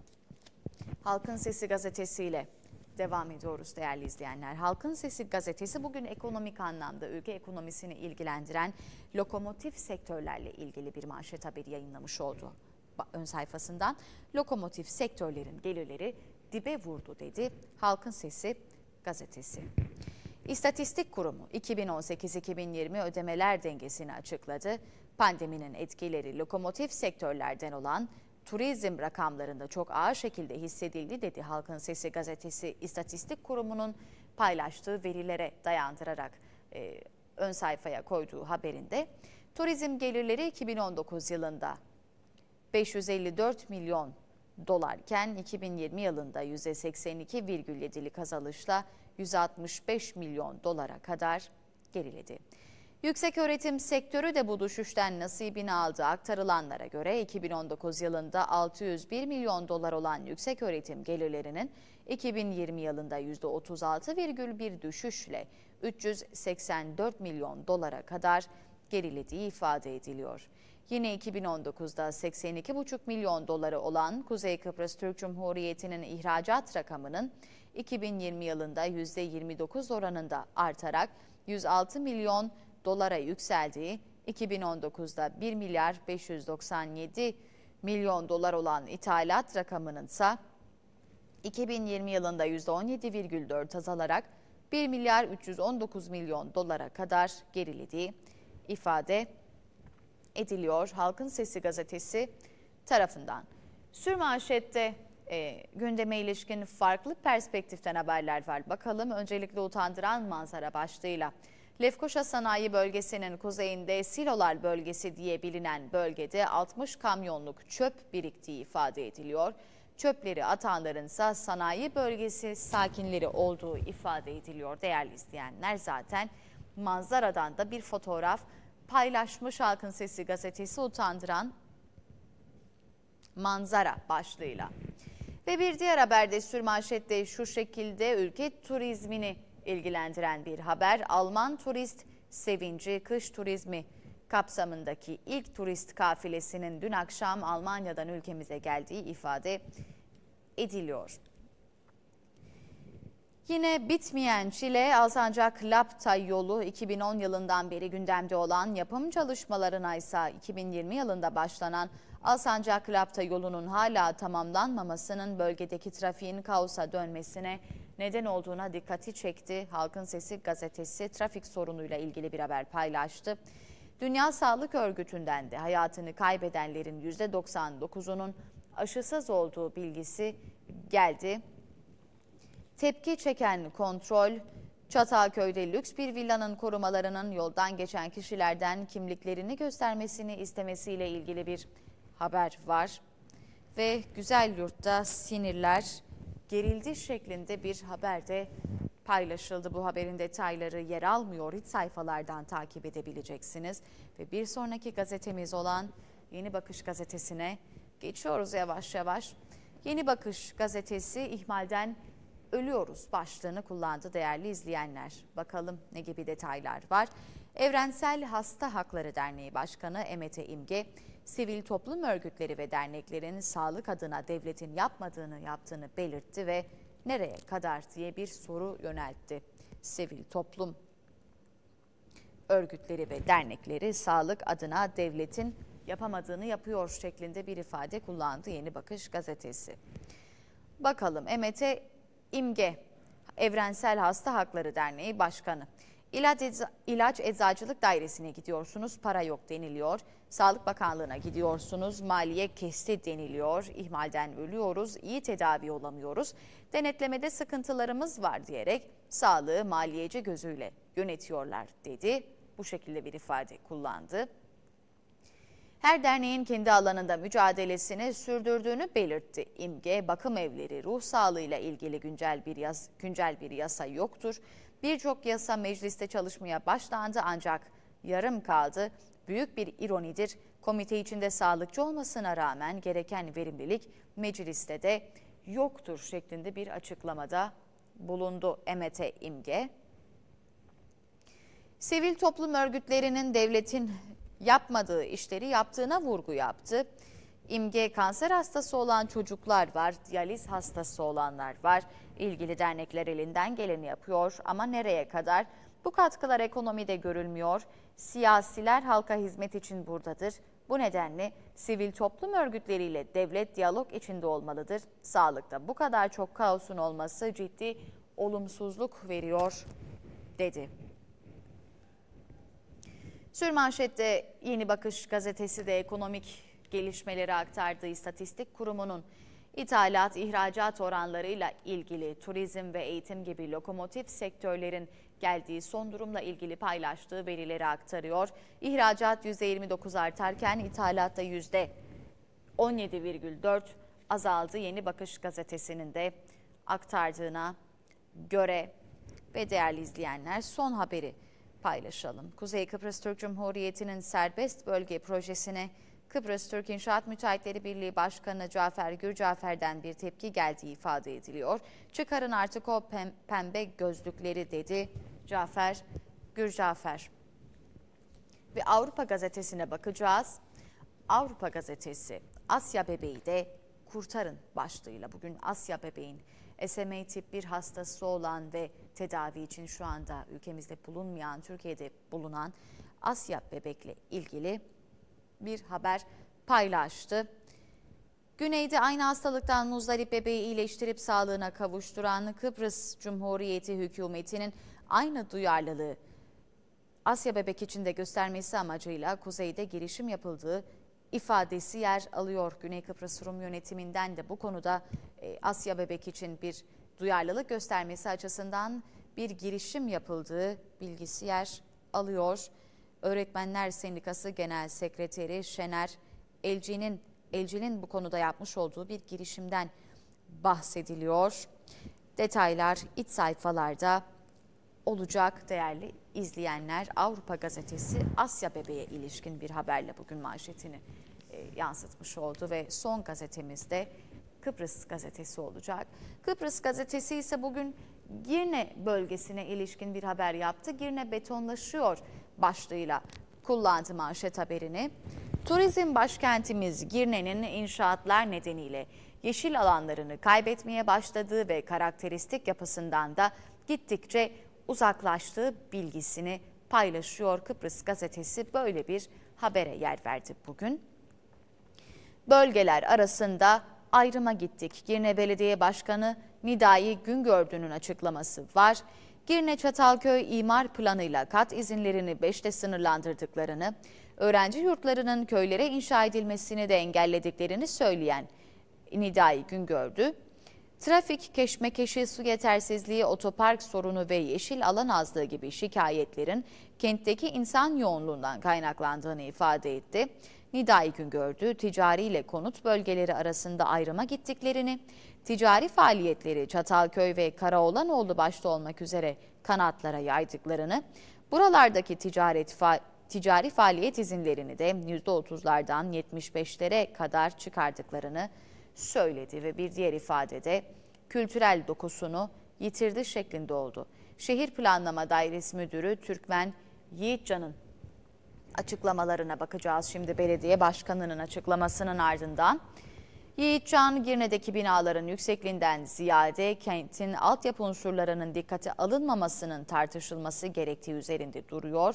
Halkın Sesi gazetesiyle devam ediyoruz değerli izleyenler. Halkın Sesi gazetesi bugün ekonomik anlamda ülke ekonomisini ilgilendiren lokomotif sektörlerle ilgili bir manşet haberi yayınlamış oldu. Ön sayfasından lokomotif sektörlerin gelirleri dibe vurdu dedi Halkın Sesi gazetesi. İstatistik Kurumu 2018-2020 ödemeler dengesini açıkladı. Pandeminin etkileri lokomotif sektörlerden olan turizm rakamlarında çok ağır şekilde hissedildi dedi Halkın Sesi gazetesi. İstatistik Kurumu'nun paylaştığı verilere dayandırarak ön sayfaya koyduğu haberinde turizm gelirleri 2019 yılında 554 milyon dolarken 2020 yılında %82,7'lik azalışla 165 milyon dolara kadar geriledi. Yükseköğretim sektörü de bu düşüşten nasibini aldı. Aktarılanlara göre 2019 yılında 601 milyon dolar olan yükseköğretim gelirlerinin 2020 yılında %36,1 düşüşle 384 milyon dolara kadar gerilediği ifade ediliyor. Yine 2019'da 82,5 milyon doları olan Kuzey Kıbrıs Türk Cumhuriyeti'nin ihracat rakamının 2020 yılında %29 oranında artarak 106 milyon dolara yükseldiği, 2019'da 1 milyar 597 milyon dolar olan ithalat rakamının ise 2020 yılında %17,4 azalarak 1 milyar 319 milyon dolara kadar gerilediği ifade ediliyor Halkın Sesi gazetesi tarafından. Sürmanşette gündeme ilişkin farklı perspektiften haberler var. Bakalım, öncelikle utandıran manzara başlığıyla. Lefkoşa Sanayi Bölgesi'nin kuzeyinde Silolar Bölgesi diye bilinen bölgede 60 kamyonluk çöp biriktiği ifade ediliyor. Çöpleri atanların ise sanayi bölgesi sakinleri olduğu ifade ediliyor. Değerli izleyenler, zaten manzaradan da bir fotoğraf paylaşmış Halkın Sesi gazetesi utandıran manzara başlığıyla. Ve bir diğer haberde sürmanşette şu şekilde ülke turizmini ilgilendiren bir haber. Alman turist sevinci kış turizmi kapsamındaki ilk turist kafilesinin dün akşam Almanya'dan ülkemize geldiği ifade ediliyor. Yine bitmeyen çile, Alsancak-Lapta yolu 2010 yılından beri gündemde olan, yapım çalışmalarına ise 2020 yılında başlanan Alsancak-Lapta yolunun hala tamamlanmamasının bölgedeki trafiğin kaosa dönmesine neden olduğuna dikkati çekti. Halkın Sesi gazetesi trafik sorunuyla ilgili bir haber paylaştı. Dünya Sağlık Örgütü'nden de hayatını kaybedenlerin %99'unun aşısız olduğu bilgisi geldi. Tepki çeken kontrol, Çatalköy'de lüks bir villanın korumalarının yoldan geçen kişilerden kimliklerini göstermesini istemesiyle ilgili bir haber var. Ve Güzelyurt'ta sinirler gerildi şeklinde bir haber de paylaşıldı. Bu haberin detayları yer almıyor. İç sayfalardan takip edebileceksiniz. Ve bir sonraki gazetemiz olan Yeni Bakış gazetesine geçiyoruz yavaş yavaş. Yeni Bakış gazetesi ihmalden ölüyoruz başlığını kullandı değerli izleyenler. Bakalım ne gibi detaylar var. Evrensel Hasta Hakları Derneği Başkanı Emete İmge, sivil toplum örgütleri ve derneklerin sağlık adına devletin yaptığını belirtti ve nereye kadar diye bir soru yöneltti. Sivil toplum örgütleri ve dernekleri sağlık adına devletin yapamadığını yapıyor şeklinde bir ifade kullandı Yeni Bakış gazetesi. Bakalım Emete İmge, Evrensel Hasta Hakları Derneği Başkanı. İlaç Eczacılık Dairesi'ne gidiyorsunuz, para yok deniliyor. Sağlık Bakanlığı'na gidiyorsunuz, maliye kesti deniliyor. İhmalden ölüyoruz, iyi tedavi olamıyoruz. Denetlemede sıkıntılarımız var diyerek sağlığı maliyeci gözüyle yönetiyorlar dedi. Bu şekilde bir ifade kullandı. Her derneğin kendi alanında mücadelesini sürdürdüğünü belirtti. İmge, bakım evleri, ruh sağlığıyla ilgili güncel bir yasa yoktur. Birçok yasa mecliste çalışmaya başlandı ancak yarım kaldı. Büyük bir ironidir. Komite içinde sağlıkçı olmasına rağmen gereken verimlilik mecliste de yoktur şeklinde bir açıklamada bulundu Emete İmge. Sivil toplum örgütlerinin devletin yapmadığı işleri yaptığına vurgu yaptı. İmge, kanser hastası olan çocuklar var, diyaliz hastası olanlar var. İlgili dernekler elinden geleni yapıyor ama nereye kadar? Bu katkılar ekonomide görülmüyor. Siyasiler halka hizmet için buradadır. Bu nedenle sivil toplum örgütleriyle devlet diyalog içinde olmalıdır. Sağlıkta bu kadar çok kaosun olması ciddi olumsuzluk veriyor, dedi. Sürmanşet'te Yeni Bakış gazetesi de ekonomik gelişmeleri aktardığı İstatistik Kurumu'nun ithalat, ihracat oranlarıyla ilgili turizm ve eğitim gibi lokomotif sektörlerin geldiği son durumla ilgili paylaştığı verileri aktarıyor. İhracat %29 artarken ithalatta %17,4 azaldı. Yeni Bakış gazetesinin de aktardığına göre ve değerli izleyenler son haberi paylaşalım. Kuzey Kıbrıs Türk Cumhuriyeti'nin serbest bölge projesine Kıbrıs Türk İnşaat Müteahhitleri Birliği Başkanı Cafer Gürcafer'den bir tepki geldiği ifade ediliyor. Çıkarın artık o pembe gözlükleri, dedi Cafer Gürcafer. Ve Avrupa Gazetesi'ne bakacağız. Avrupa Gazetesi Asya bebeği de kurtarın başlığıyla bugün Asya bebeğin SMA tip 1 hastası olan ve tedavi için şu anda ülkemizde bulunmayan, Türkiye'de bulunan Asya bebekle ilgili bir haber paylaştı. Güneyde aynı hastalıktan muzdarip bebeği iyileştirip sağlığına kavuşturan Kıbrıs Cumhuriyeti hükümetinin aynı duyarlılığı Asya bebek için de göstermesi amacıyla kuzeyde girişim yapıldığı ifadesi yer alıyor. Güney Kıbrıs Rum yönetiminden de bu konuda Asya bebek için bir duyarlılık göstermesi açısından bir girişim yapıldığı bilgisi yer alıyor. Öğretmenler Sendikası Genel Sekreteri Şener Elci'nin bu konuda yapmış olduğu bir girişimden bahsediliyor. Detaylar iç sayfalarda olacak değerli izleyenler. Avrupa Gazetesi Asya bebeğe ilişkin bir haberle bugün manşetini yansıtmış oldu ve son gazetemizde Kıbrıs Gazetesi olacak. Kıbrıs Gazetesi ise bugün Girne bölgesine ilişkin bir haber yaptı. Girne betonlaşıyor başlığıyla kullandı manşet haberini. Turizm başkentimiz Girne'nin inşaatlar nedeniyle yeşil alanlarını kaybetmeye başladığı ve karakteristik yapısından da gittikçe uzaklaştığı bilgisini paylaşıyor. Kıbrıs gazetesi böyle bir habere yer verdi bugün. Bölgeler arasında ayrıma gittik. Girne Belediye Başkanı Nidai Güngördü'nün açıklaması var. Girne Çatalköy imar planıyla kat izinlerini 5'te sınırlandırdıklarını, öğrenci yurtlarının köylere inşa edilmesini de engellediklerini söyleyen Nidai Güngördü, trafik keşmekeşi, su yetersizliği, otopark sorunu ve yeşil alan azlığı gibi şikayetlerin kentteki insan yoğunluğundan kaynaklandığını ifade etti. Nidai Güngördü, ticari ile konut bölgeleri arasında ayrıma gittiklerini, ticari faaliyetleri Çatalköy ve Karaoğlanoğlu başta olmak üzere kanatlara yaydıklarını, buralardaki ticari faaliyet izinlerini de %30'lardan 75'lere kadar çıkardıklarını söyledi ve bir diğer ifadede kültürel dokusunu yitirdi şeklinde oldu. Şehir Planlama Dairesi Müdürü Türkmen Yiğitcan'ın açıklamalarına bakacağız şimdi belediye başkanının açıklamasının ardından. Yiğitcan, Girne'deki binaların yüksekliğinden ziyade kentin altyapı unsurlarının dikkate alınmamasının tartışılması gerektiği üzerinde duruyor.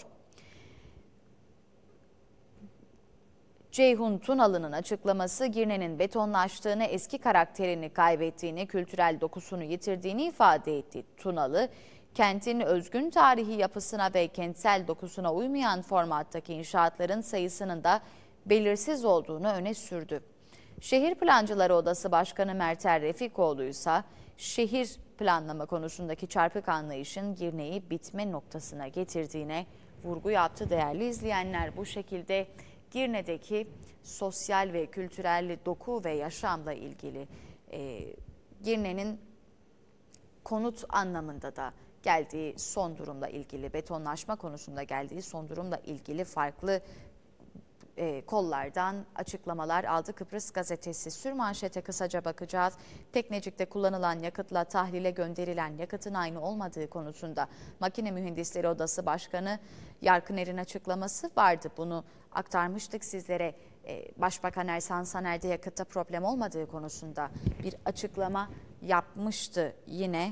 Ceyhun Tunalı'nın açıklaması Girne'nin betonlaştığını, eski karakterini kaybettiğini, kültürel dokusunu yitirdiğini ifade etti. Tunalı, kentin özgün tarihi yapısına ve kentsel dokusuna uymayan formattaki inşaatların sayısının da belirsiz olduğunu öne sürdü. Şehir Plancıları Odası Başkanı Merter Refikoğlu ise şehir planlama konusundaki çarpık anlayışın Girne'yi bitme noktasına getirdiğine vurgu yaptı. Değerli izleyenler, bu şekilde Girne'deki sosyal ve kültürel doku ve yaşamla ilgili Girne'nin konut anlamında da geldiği son durumla ilgili, betonlaşma konusunda geldiği son durumla ilgili farklı kollardan açıklamalar aldı Kıbrıs gazetesi. Sürmanşete kısaca bakacağız. Teknecik'te kullanılan yakıtla tahlile gönderilen yakıtın aynı olmadığı konusunda Makine Mühendisleri Odası Başkanı Yarkıner'in açıklaması vardı. Bunu aktarmıştık sizlere. Başbakan Ersan Saner'de yakıtta problem olmadığı konusunda bir açıklama yapmıştı yine.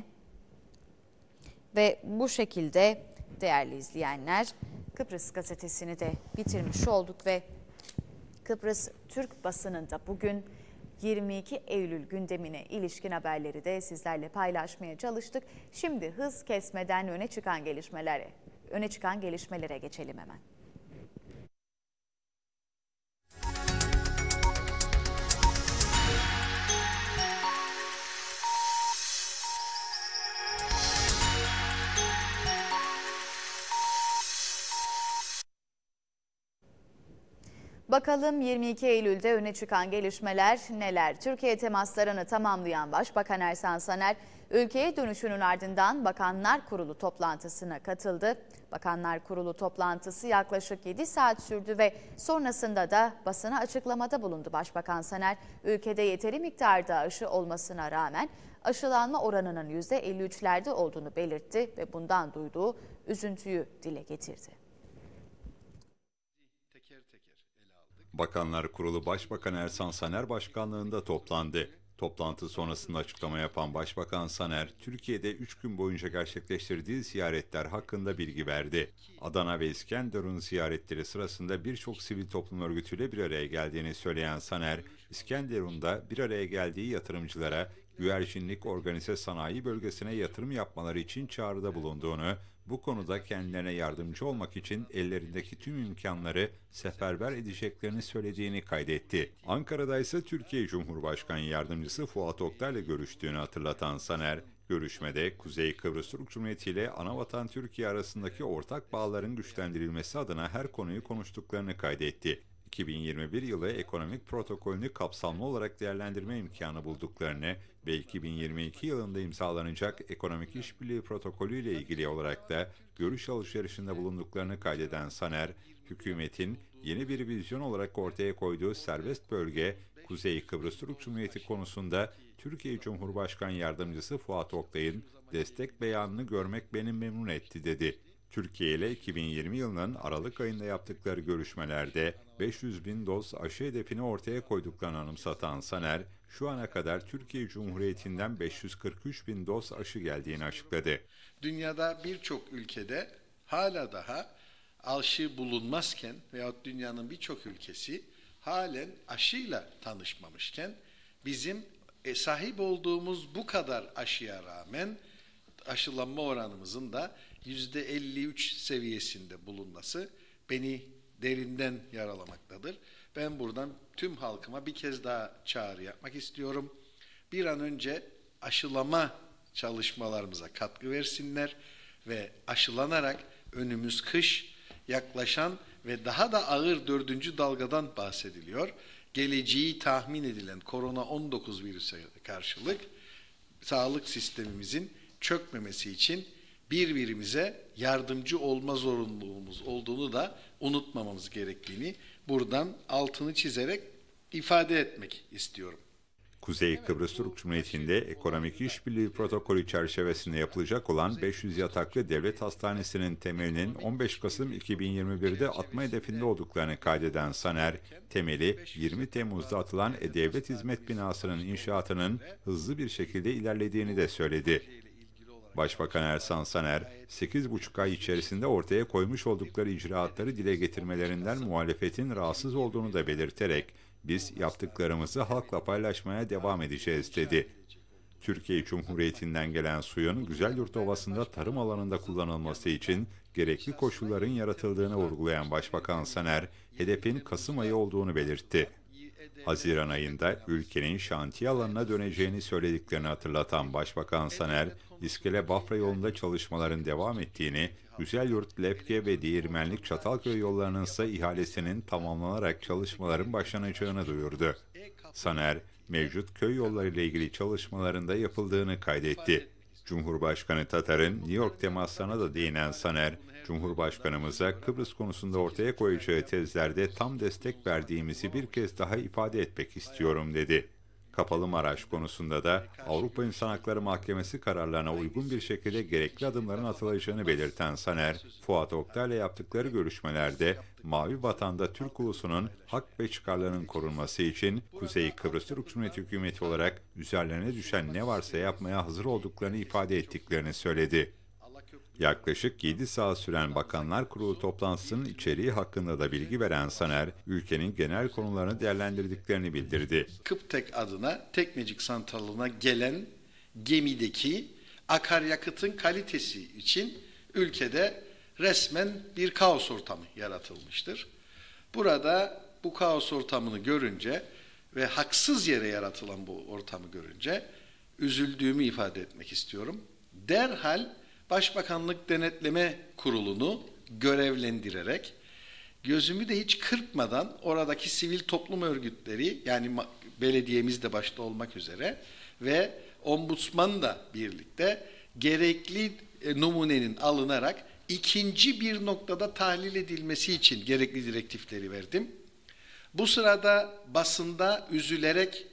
Ve bu şekilde değerli izleyenler, Kıbrıs gazetesini de bitirmiş olduk ve Kıbrıs Türk basınında bugün 22 Eylül gündemine ilişkin haberleri de sizlerle paylaşmaya çalıştık. Şimdi hız kesmeden öne çıkan gelişmelere geçelim hemen. Bakalım 22 Eylül'de öne çıkan gelişmeler neler? Türkiye temaslarını tamamlayan Başbakan Ersan Saner, ülkeye dönüşünün ardından Bakanlar Kurulu toplantısına katıldı. Bakanlar Kurulu toplantısı yaklaşık 7 saat sürdü ve sonrasında da basına açıklamada bulundu. Başbakan Saner, ülkede yeteri miktarda aşı olmasına rağmen aşılanma oranının %53'lerde olduğunu belirtti ve bundan duyduğu üzüntüyü dile getirdi. Bakanlar Kurulu Başbakan Ersan Saner başkanlığında toplandı. Toplantı sonrasında açıklama yapan Başbakan Saner, Türkiye'de 3 gün boyunca gerçekleştirdiği ziyaretler hakkında bilgi verdi. Adana ve İskenderun ziyaretleri sırasında birçok sivil toplum örgütüyle bir araya geldiğini söyleyen Saner, İskenderun'da bir araya geldiği yatırımcılara güvercinlik organize sanayi bölgesine yatırım yapmaları için çağrıda bulunduğunu, bu konuda kendilerine yardımcı olmak için ellerindeki tüm imkanları seferber edeceklerini söylediğini kaydetti. Ankara'da ise Türkiye Cumhurbaşkanı Yardımcısı Fuat Oktay'la görüştüğünü hatırlatan Saner, görüşmede Kuzey Kıbrıs Türk Cumhuriyeti ile Anavatan Türkiye arasındaki ortak bağların güçlendirilmesi adına her konuyu konuştuklarını kaydetti. 2021 yılı ekonomik protokolünü kapsamlı olarak değerlendirme imkanı bulduklarını ve 2022 yılında imzalanacak ekonomik işbirliği protokolü ile ilgili olarak da görüş alışverişinde bulunduklarını kaydeden Saner, hükümetin yeni bir vizyon olarak ortaya koyduğu serbest bölge Kuzey Kıbrıs Türk Cumhuriyeti konusunda Türkiye Cumhurbaşkanı Yardımcısı Fuat Oktay'ın destek beyanını görmek beni memnun etti dedi. Türkiye ile 2020 yılının Aralık ayında yaptıkları görüşmelerde 500 bin doz aşı hedefini ortaya koyduklarını anımsatan Saner, şu ana kadar Türkiye Cumhuriyeti'nden 543 bin doz aşı geldiğini açıkladı. Dünyada birçok ülkede hala daha aşı bulunmazken veyahut dünyanın birçok ülkesi halen aşıyla tanışmamışken bizim sahip olduğumuz bu kadar aşıya rağmen aşılanma oranımızın da %53 seviyesinde bulunması beni derinden yaralamaktadır. Ben buradan tüm halkıma bir kez daha çağrı yapmak istiyorum. Bir an önce aşılama çalışmalarımıza katkı versinler ve aşılanarak önümüz kış yaklaşan ve daha da ağır 4. dalgadan bahsediliyor. Geleceği tahmin edilen korona-19 virüse karşılık sağlık sistemimizin çökmemesi için birbirimize yardımcı olma zorunluluğumuz olduğunu da unutmamamız gerektiğini buradan altını çizerek ifade etmek istiyorum. Kuzey Kıbrıs Türk Cumhuriyeti'nde ekonomik işbirliği protokolü çerçevesinde yapılacak olan 500 yataklı devlet hastanesinin temelinin 15 Kasım 2021'de atma hedefinde olduklarını kaydeden Saner, temeli 20 Temmuz'da atılan devlet hizmet binasının inşaatının hızlı bir şekilde ilerlediğini de söyledi. Başbakan Ersan Saner, 8,5 ay içerisinde ortaya koymuş oldukları icraatları dile getirmelerinden muhalefetin rahatsız olduğunu da belirterek, biz yaptıklarımızı halkla paylaşmaya devam edeceğiz dedi. Türkiye Cumhuriyeti'nden gelen suyun Güzelyurt Ovası'nda tarım alanında kullanılması için gerekli koşulların yaratıldığını vurgulayan Başbakan Saner, hedefin Kasım ayı olduğunu belirtti. Haziran ayında ülkenin şantiye alanına döneceğini söylediklerini hatırlatan Başbakan Saner, İskele-Bafra yolunda çalışmaların devam ettiğini, Güzelyurt, Lefke ve Değirmenlik Çatalköy yollarının ise ihalesinin tamamlanarak çalışmaların başlanacağını duyurdu. Saner, mevcut köy yolları ile ilgili çalışmalarında yapıldığını kaydetti. Cumhurbaşkanı Tatar'ın New York temaslarına da değinen Saner, Cumhurbaşkanımıza Kıbrıs konusunda ortaya koyacağı tezlerde tam destek verdiğimizi bir kez daha ifade etmek istiyorum dedi. Kapalı Maraş konusunda da Avrupa İnsan Hakları Mahkemesi kararlarına uygun bir şekilde gerekli adımların atılacağını belirten Saner, Fuat Oktay'la yaptıkları görüşmelerde Mavi Vatan'da Türk ulusunun hak ve çıkarlarının korunması için Kuzey Kıbrıs Türk Cumhuriyeti Hükümeti olarak üzerlerine düşen ne varsa yapmaya hazır olduklarını ifade ettiklerini söyledi. Yaklaşık 7 saat süren Bakanlar Kurulu toplantısının içeriği hakkında da bilgi veren Saner, ülkenin genel konularını değerlendirdiklerini bildirdi. Kıptek adına Teknecik Santralı'na gelen gemideki akaryakıtın kalitesi için ülkede resmen bir kaos ortamı yaratılmıştır. Burada bu kaos ortamını görünce ve haksız yere yaratılan bu ortamı görünce üzüldüğümü ifade etmek istiyorum. Derhal Başbakanlık Denetleme Kurulu'nu görevlendirerek gözümü de hiç kırpmadan oradaki sivil toplum örgütleri yani belediyemiz de başta olmak üzere ve ombudsmanla birlikte gerekli numunenin alınarak ikinci bir noktada tahlil edilmesi için gerekli direktifleri verdim. Bu sırada basında üzülerek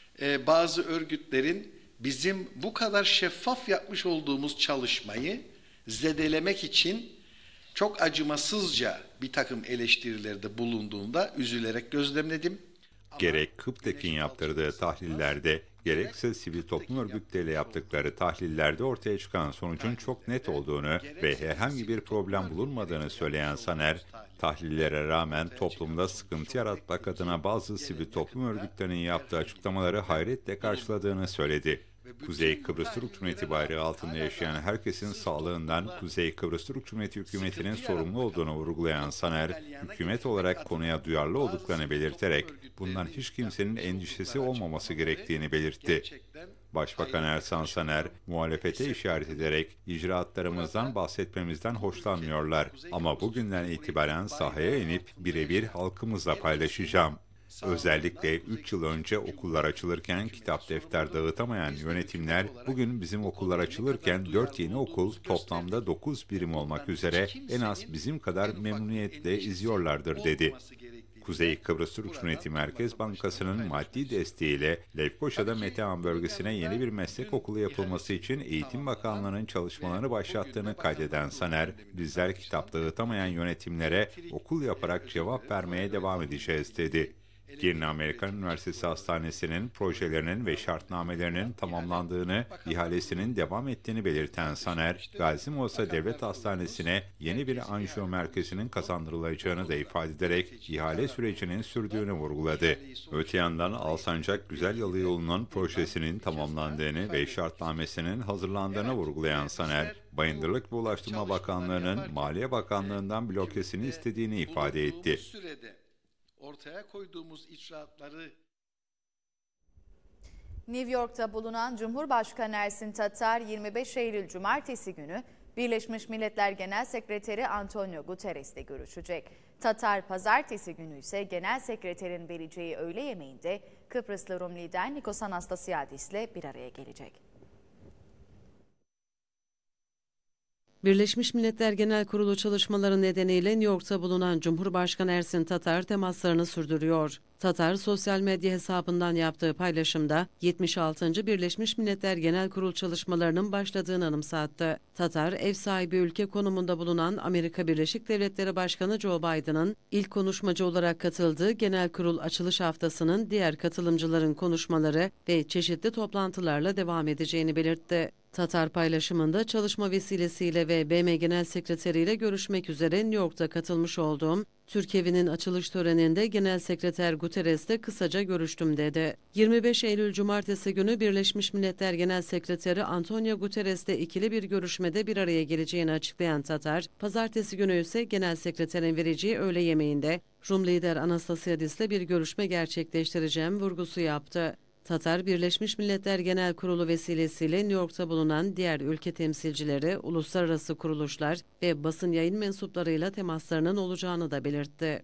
bazı örgütlerin bizim bu kadar şeffaf yapmış olduğumuz çalışmayı zedelemek için çok acımasızca bir takım eleştirilerde bulunduğunda üzülerek gözlemledim. Gerek Kıptek'in yaptırdığı tahlillerde, gerekse sivil toplum örgütleriyle yaptıkları tahlillerde ortaya çıkan sonucun çok net olduğunu ve herhangi bir problem bulunmadığını söyleyen Saner, tahlillere rağmen toplumda sıkıntı yaratmak adına bazı sivil toplum örgütlerinin yaptığı açıklamaları hayretle karşıladığını söyledi. Kuzey Kıbrıs Türk Cumhuriyeti bayrağı altında yaşayan herkesin sağlığından Kuzey Kıbrıs Türk Cumhuriyeti hükümetinin sorumlu olduğunu vurgulayan Saner, hükümet olarak konuya duyarlı olduklarını belirterek bundan hiç kimsenin endişesi olmaması gerektiğini belirtti. Başbakan Ersan Saner, muhalefete işaret ederek icraatlarımızdan bahsetmemizden hoşlanmıyorlar ama bugünden itibaren sahaya inip birebir halkımızla paylaşacağım. Özellikle 3 yıl önce okullar açılırken kitap defter dağıtamayan yönetimler bugün bizim okullar açılırken 4 yeni okul toplamda 9 birim olmak üzere en az bizim kadar memnuniyetle izliyorlardır dedi. Kuzey Kıbrıs Türk Cumhuriyeti Merkez Bankası'nın maddi desteğiyle Lefkoşa'da Metehan bölgesine yeni bir meslek okulu yapılması için Eğitim Bakanlığı'nın çalışmalarını başlattığını kaydeden Saner, bizler kitap dağıtamayan yönetimlere okul yaparak cevap vermeye devam edeceğiz dedi. Girne Amerikan Üniversitesi Hastanesi'nin projelerinin ve şartnamelerinin tamamlandığını, ihalesinin devam ettiğini belirten Saner, Gazi Mosa Devlet Hastanesi'ne yeni bir anjiyo merkezinin kazandırılacağını da ifade ederek ihale sürecinin sürdüğünü vurguladı. Öte yandan Alsancak Güzelyalı yolunun projesinin tamamlandığını ve şartnamesinin hazırlandığını vurgulayan Saner, Bayındırlık ve Ulaştırma Bakanlığı'nın Maliye Bakanlığı'ndan blokesini istediğini ifade etti. Ortaya koyduğumuz icraatları New York'ta bulunan Cumhurbaşkanı Ersin Tatar 25 Eylül Cumartesi günü Birleşmiş Milletler Genel Sekreteri Antonio Guterres'le görüşecek. Tatar pazartesi günü ise Genel Sekreterin vereceği öğle yemeğinde Kıbrıslı Rum lider Nikos Anastasiadis'le bir araya gelecek. Birleşmiş Milletler Genel Kurulu çalışmaları nedeniyle New York'ta bulunan Cumhurbaşkanı Ersin Tatar temaslarını sürdürüyor. Tatar, sosyal medya hesabından yaptığı paylaşımda 76. Birleşmiş Milletler Genel Kurulu çalışmalarının başladığını anımsattı. Tatar, ev sahibi ülke konumunda bulunan Amerika Birleşik Devletleri Başkanı Joe Biden'ın ilk konuşmacı olarak katıldığı Genel Kurul açılış haftasının diğer katılımcıların konuşmaları ve çeşitli toplantılarla devam edeceğini belirtti. Tatar paylaşımında çalışma vesilesiyle ve BM Genel Sekreteri ile görüşmek üzere New York'ta katılmış olduğum Türk Evi'nin açılış töreninde Genel Sekreter Guterres'le kısaca görüştüm dedi. 25 Eylül Cumartesi günü Birleşmiş Milletler Genel Sekreteri Antonio Guterres'le ikili bir görüşmede bir araya geleceğini açıklayan Tatar, pazartesi günü ise Genel Sekreterin vereceği öğle yemeğinde Rum lider Anastasiadis'le bir görüşme gerçekleştireceğim vurgusu yaptı. Tatar, Birleşmiş Milletler Genel Kurulu vesilesiyle New York'ta bulunan diğer ülke temsilcileri, uluslararası kuruluşlar ve basın yayın mensuplarıyla temaslarının olacağını da belirtti.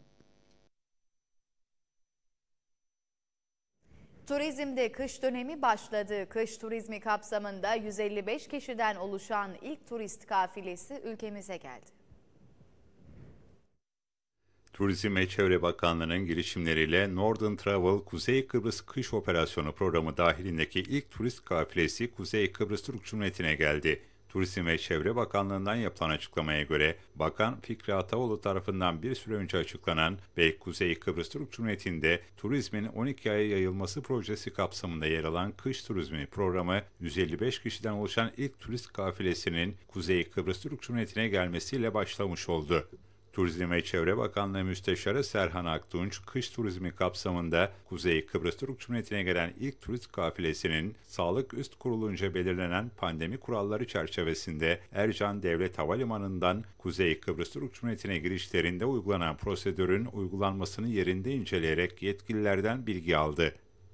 Turizmde kış dönemi başladı. Kış turizmi kapsamında 155 kişiden oluşan ilk turist kafilesi ülkemize geldi. Turizm ve Çevre Bakanlığı'nın girişimleriyle Northern Travel Kuzey Kıbrıs Kış Operasyonu programı dahilindeki ilk turist kafilesi Kuzey Kıbrıs Türk Cumhuriyeti'ne geldi. Turizm ve Çevre Bakanlığı'ndan yapılan açıklamaya göre Bakan Fikri Ataoğlu tarafından bir süre önce açıklanan ve Kuzey Kıbrıs Türk Cumhuriyeti'nde turizmin 12 aya yayılması projesi kapsamında yer alan kış turizmi programı 155 kişiden oluşan ilk turist kafilesinin Kuzey Kıbrıs Türk Cumhuriyeti'ne gelmesiyle başlamış oldu. Turizm ve Çevre Bakanlığı Müsteşarı Serhan Aktunç, kış turizmi kapsamında Kuzey Kıbrıs Türk Cumhuriyeti'ne gelen ilk turist kafilesinin Sağlık Üst Kurulu'nca belirlenen pandemi kuralları çerçevesinde Ercan Devlet Havalimanı'ndan Kuzey Kıbrıs Türk Cumhuriyeti'ne girişlerinde uygulanan prosedürün uygulanmasını yerinde inceleyerek yetkililerden bilgi aldı.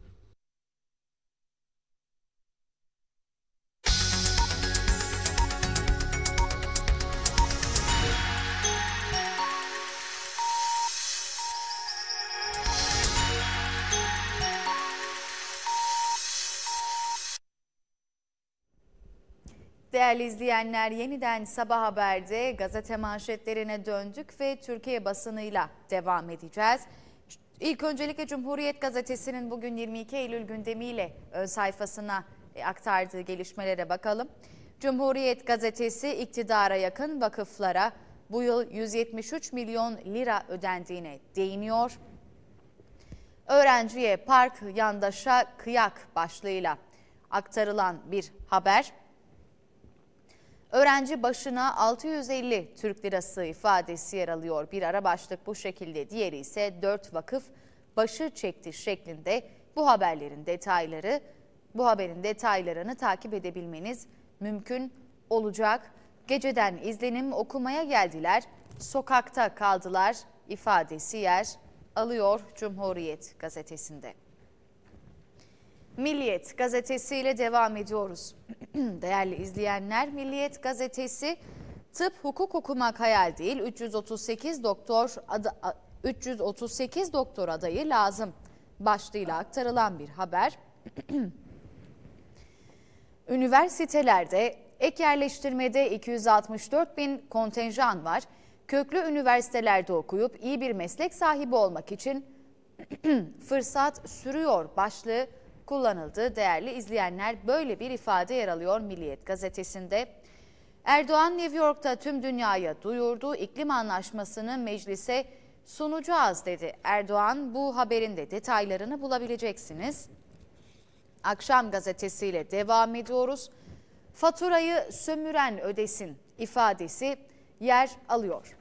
Değerli izleyenler, yeniden Sabah Haber'de gazete manşetlerine döndük ve Türkiye basınıyla devam edeceğiz. İlk öncelikle Cumhuriyet Gazetesi'nin bugün 22 Eylül gündemiyle ön sayfasına aktardığı gelişmelere bakalım. Cumhuriyet Gazetesi iktidara yakın vakıflara bu yıl 173 milyon lira ödendiğine değiniyor. Öğrenciye park, yandaşa kıyak başlığıyla aktarılan bir haber. Öğrenci başına 650 Türk lirası ifadesi yer alıyor. Bir ara başlık bu şekilde, diğeri ise 4 vakıf başı çekti şeklinde. Bu haberin detaylarını takip edebilmeniz mümkün olacak. Geceden izlenim okumaya geldiler, sokakta kaldılar ifadesi yer alıyor Cumhuriyet Gazetesi'nde. Milliyet gazetesiyle devam ediyoruz. Değerli izleyenler, Milliyet gazetesi tıp hukuk okumak hayal değil, 338 doktor adayı lazım başlığıyla aktarılan bir haber. Üniversitelerde ek yerleştirmede 264 bin kontenjan var. köklü üniversitelerde okuyup iyi bir meslek sahibi olmak için fırsat sürüyor başlığı kullanıldı. Değerli izleyenler, böyle bir ifade yer alıyor Milliyet gazetesinde. Erdoğan New York'ta tüm dünyaya duyurduğu iklim anlaşmasını meclise sunacağız dedi. Erdoğan, bu haberin de detaylarını bulabileceksiniz. Akşam gazetesiyle devam ediyoruz. Faturayı sömüren ödesin ifadesi yer alıyor.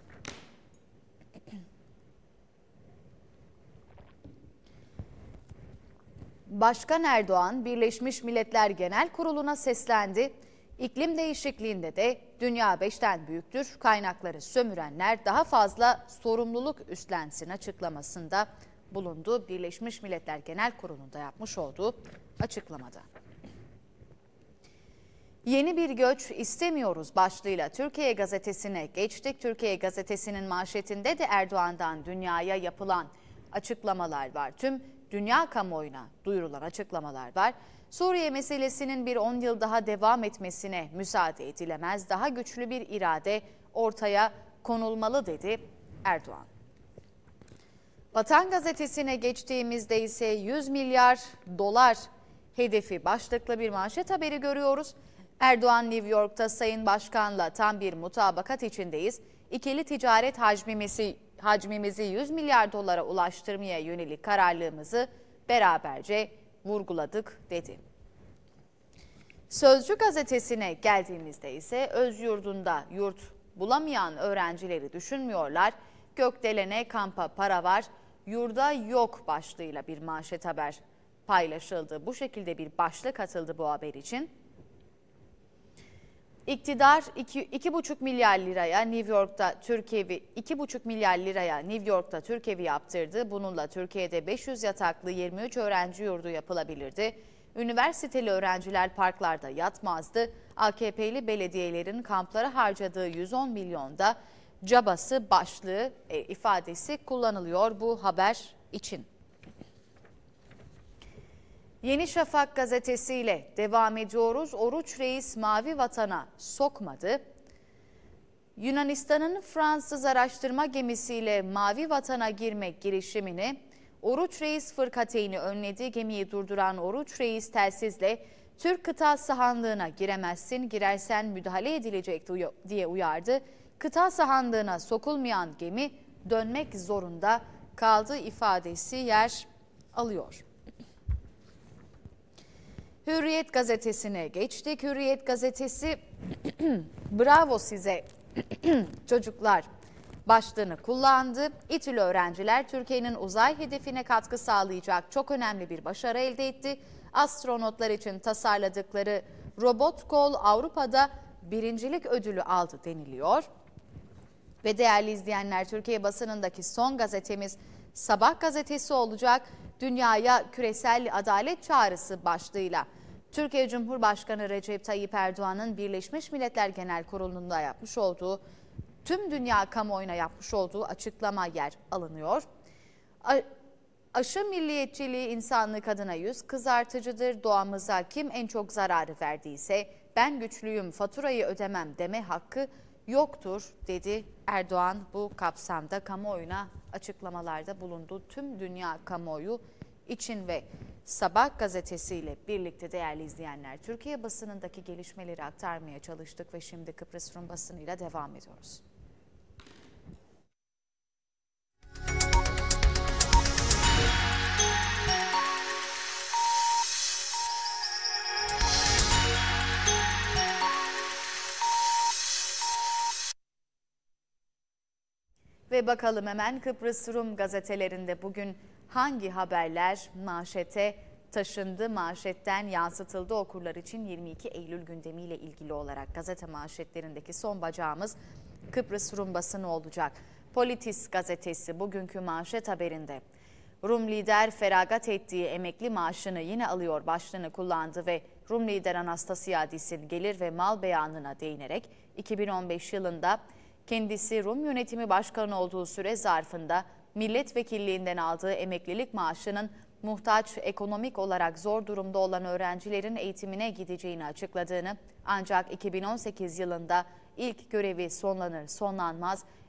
Başkan Erdoğan, Birleşmiş Milletler Genel Kurulu'na seslendi. İklim değişikliğinde de dünya 5'ten büyüktür, kaynakları sömürenler daha fazla sorumluluk üstlensin açıklamasında bulundu. Birleşmiş Milletler Genel Kurulu'nda yapmış olduğu açıklamada. Yeni bir göç istemiyoruz başlığıyla Türkiye Gazetesi'ne geçtik. Türkiye Gazetesi'nin manşetinde de Erdoğan'dan dünyaya yapılan açıklamalar var. Tüm dünya kamuoyuna duyurulan açıklamalar var. Suriye meselesinin bir 10 yıl daha devam etmesine müsaade edilemez. Daha güçlü bir irade ortaya konulmalı dedi Erdoğan. Vatan Gazetesi'ne geçtiğimizde ise 100 milyar dolar hedefi başlıklı bir manşet haberi görüyoruz. Erdoğan New York'ta Sayın Başkan'la tam bir mutabakat içindeyiz. İkili ticaret hacmimizi 100 milyar dolara ulaştırmaya yönelik kararlılığımızı beraberce vurguladık dedi. Sözcü gazetesine geldiğimizde ise öz yurdunda yurt bulamayan öğrencileri düşünmüyorlar. Gökdelen'e kampa para var, yurda yok başlığıyla bir manşet haber paylaşıldı. Bu şekilde bir başlık atıldı bu haber için. İktidar 2,5 milyar liraya New York'ta Türk evi 2,5 milyar liraya New York'ta Türk evi yaptırdı. Bununla Türkiye'de 500 yataklı 23 öğrenci yurdu yapılabilirdi. Üniversiteli öğrenciler parklarda yatmazdı. AKP'li belediyelerin kamplara harcadığı 110 milyonda cabası başlığı ifadesi kullanılıyor bu haber için. Yeni Şafak gazetesiyle devam ediyoruz. Oruç Reis Mavi Vatan'a sokmadı. Yunanistan'ın Fransız araştırma gemisiyle Mavi Vatan'a girmek girişimini Oruç Reis fırkateyni önledi. Gemiyi durduran Oruç Reis telsizle Türk kıta sahanlığına giremezsin, girersen müdahale edilecek diye uyardı. Kıta sahanlığına sokulmayan gemi dönmek zorunda kaldı ifadesi yer alıyor. Hürriyet gazetesine geçtik. Hürriyet gazetesi bravo size çocuklar başlığını kullandı. İTÜ'lü öğrenciler Türkiye'nin uzay hedefine katkı sağlayacak çok önemli bir başarı elde etti. Astronotlar için tasarladıkları robot kol Avrupa'da birincilik ödülü aldı deniliyor. Ve değerli izleyenler, Türkiye basınındaki son gazetemiz Sabah gazetesi olacak. Dünyaya küresel adalet çağrısı başlığıyla Türkiye Cumhurbaşkanı Recep Tayyip Erdoğan'ın Birleşmiş Milletler Genel Kurulu'nda yapmış olduğu, tüm dünya kamuoyuna yapmış olduğu açıklama yer alınıyor. Aşı milliyetçiliği insanlık adına yüz kızartıcıdır. Doğamıza kim en çok zararı verdiyse ben güçlüyüm, faturayı ödemem deme hakkı yoktur dedi Erdoğan. Bu kapsamda kamuoyuna açıklamalarda bulundu. Tüm dünya kamuoyu için ve Sabah gazetesiyle birlikte değerli izleyenler, Türkiye basınındaki gelişmeleri aktarmaya çalıştık ve şimdi Kıbrıs Rum basınıyla devam ediyoruz. Ve bakalım hemen Kıbrıs Rum gazetelerinde bugün hangi haberler manşete taşındı, manşetten yansıtıldı okurlar için 22 Eylül gündemiyle ilgili olarak gazete manşetlerindeki son bacağımız Kıbrıs Rum basını olacak. Politis gazetesi bugünkü manşet haberinde Rum lider feragat ettiği emekli maaşını yine alıyor başlığını kullandı ve Rum lider Anastasiadis'in gelir ve mal beyanına değinerek 2015 yılında kendisi Rum yönetimi başkanı olduğu süre zarfında milletvekilliğinden aldığı emeklilik maaşının muhtaç, ekonomik olarak zor durumda olan öğrencilerin eğitimine gideceğini açıkladığını, ancak 2018 yılında ilk görevi sonlanır sonlanmaz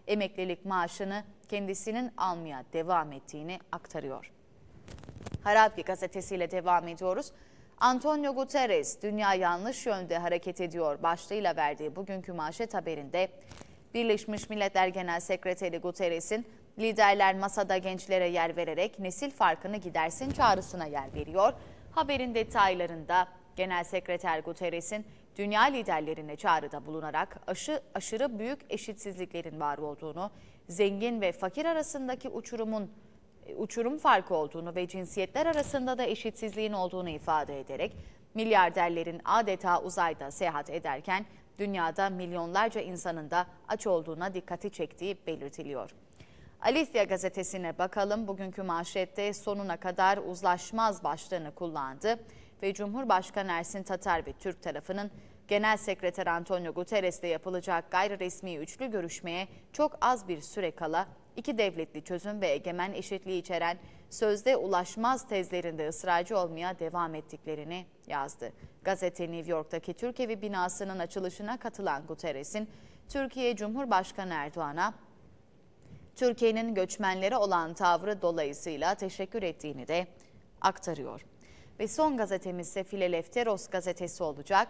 emeklilik maaşını kendisinin almaya devam ettiğini aktarıyor. Harabki gazetesiyle devam ediyoruz. Antonio Guterres, dünya yanlış yönde hareket ediyor başlığıyla verdiği bugünkü manşet haberinde Birleşmiş Milletler Genel Sekreteri Guterres'in liderler masada gençlere yer vererek nesil farkını gidersin çağrısına yer veriyor. Haberin detaylarında Genel Sekreter Guterres'in dünya liderlerine çağrıda bulunarak aşırı büyük eşitsizliklerin var olduğunu, zengin ve fakir arasındaki uçurum farkı olduğunu ve cinsiyetler arasında da eşitsizliğin olduğunu ifade ederek milyarderlerin adeta uzayda seyahat ederken dünyada milyonlarca insanın da aç olduğuna dikkati çektiği belirtiliyor. Alisya gazetesine bakalım. Bugünkü manşette sonuna kadar uzlaşmaz başlığını kullandı ve Cumhurbaşkanı Ersin Tatar ve Türk tarafının Genel Sekreter Antonio Guterres'le yapılacak gayri resmi üçlü görüşmeye çok az bir süre kala iki devletli çözüm ve egemen eşitliği içeren sözde ulaşmaz tezlerinde ısrarcı olmaya devam ettiklerini yazdı. Gazete New York'taki Türk Evi binasının açılışına katılan Guterres'in Türkiye Cumhurbaşkanı Erdoğan'a Türkiye'nin göçmenlere olan tavrı dolayısıyla teşekkür ettiğini de aktarıyor. Ve son gazetemiz ise Fileleftheros gazetesi olacak.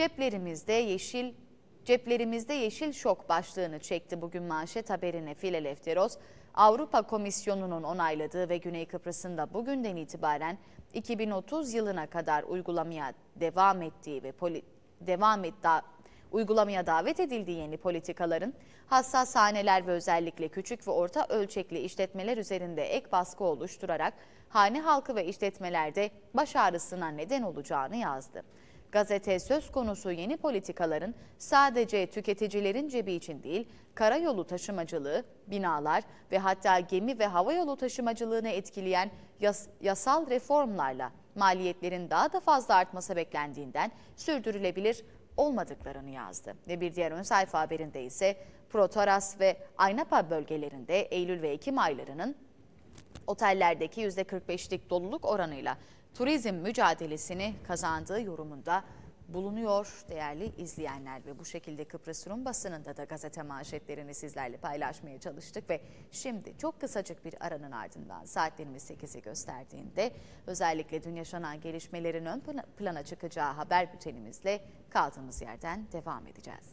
Ceplerimizde yeşil şok başlığını çekti bugün manşet haberine Fileleftheros. Avrupa Komisyonu'nun onayladığı ve Güney Kıbrıs'ın bugünden itibaren 2030 yılına kadar uygulamaya uygulamaya davet edildiği yeni politikaların hassas haneler ve özellikle küçük ve orta ölçekli işletmeler üzerinde ek baskı oluşturarak hane halkı ve işletmelerde baş ağrısına neden olacağını yazdı. Gazete söz konusu yeni politikaların sadece tüketicilerin cebi için değil, karayolu taşımacılığı, binalar ve hatta gemi ve havayolu taşımacılığını etkileyen yasal reformlarla maliyetlerin daha da fazla artması beklendiğinden sürdürülebilir olmadıklarını yazdı. Ve bir diğer ön sayfa haberinde ise Protaras ve Aynapa bölgelerinde Eylül ve Ekim aylarının otellerdeki %45'lik doluluk oranıyla turizm mücadelesini kazandığı yorumunda bulunuyor değerli izleyenler. Ve bu şekilde Kıbrıs Rum basınında da gazete manşetlerini sizlerle paylaşmaya çalıştık ve şimdi çok kısacık bir aranın ardından saatlerimiz 8'i gösterdiğinde özellikle dün yaşanan gelişmelerin ön plana çıkacağı haber bültenimizle kaldığımız yerden devam edeceğiz.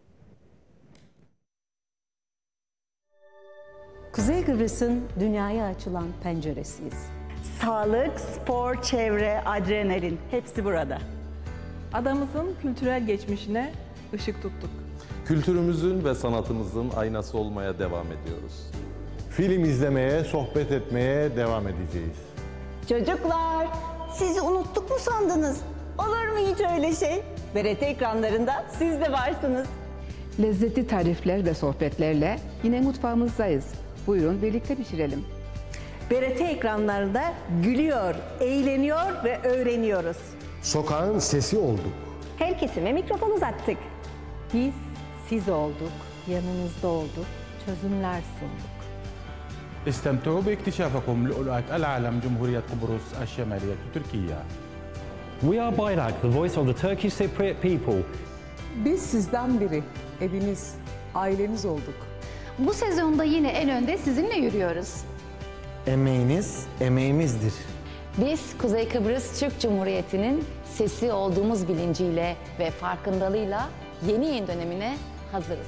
Kuzey Kıbrıs'ın dünyaya açılan penceresiyiz. Sağlık, spor, çevre, adrenalin hepsi burada. Adamızın kültürel geçmişine ışık tuttuk. Kültürümüzün ve sanatımızın aynası olmaya devam ediyoruz. Film izlemeye, sohbet etmeye devam edeceğiz. Çocuklar, sizi unuttuk mu sandınız? Olur mu hiç öyle şey? BRT ekranlarında siz de varsınız. Lezzetli tarifler ve sohbetlerle yine mutfağımızdayız. Buyurun birlikte pişirelim. BRT ekranlarında gülüyor, eğleniyor ve öğreniyoruz. Sokağın sesi olduk. Her kesime mikrofon uzattık. Biz siz olduk, yanınızda olduk, çözümler sunduk. استمتعوا باكتشافكم لؤلؤة العالم جمهورية قبرص الشمالية تركيا. We are Bayrak, the voice of the Turkish Cypriot people. Biz sizden biri, eviniz, aileniz olduk. Bu sezonda yine en önde sizinle yürüyoruz. Emeğiniz, emeğimizdir. Biz Kuzey Kıbrıs Türk Cumhuriyeti'nin sesi olduğumuz bilinciyle ve farkındalığıyla yeni yayın dönemine hazırız.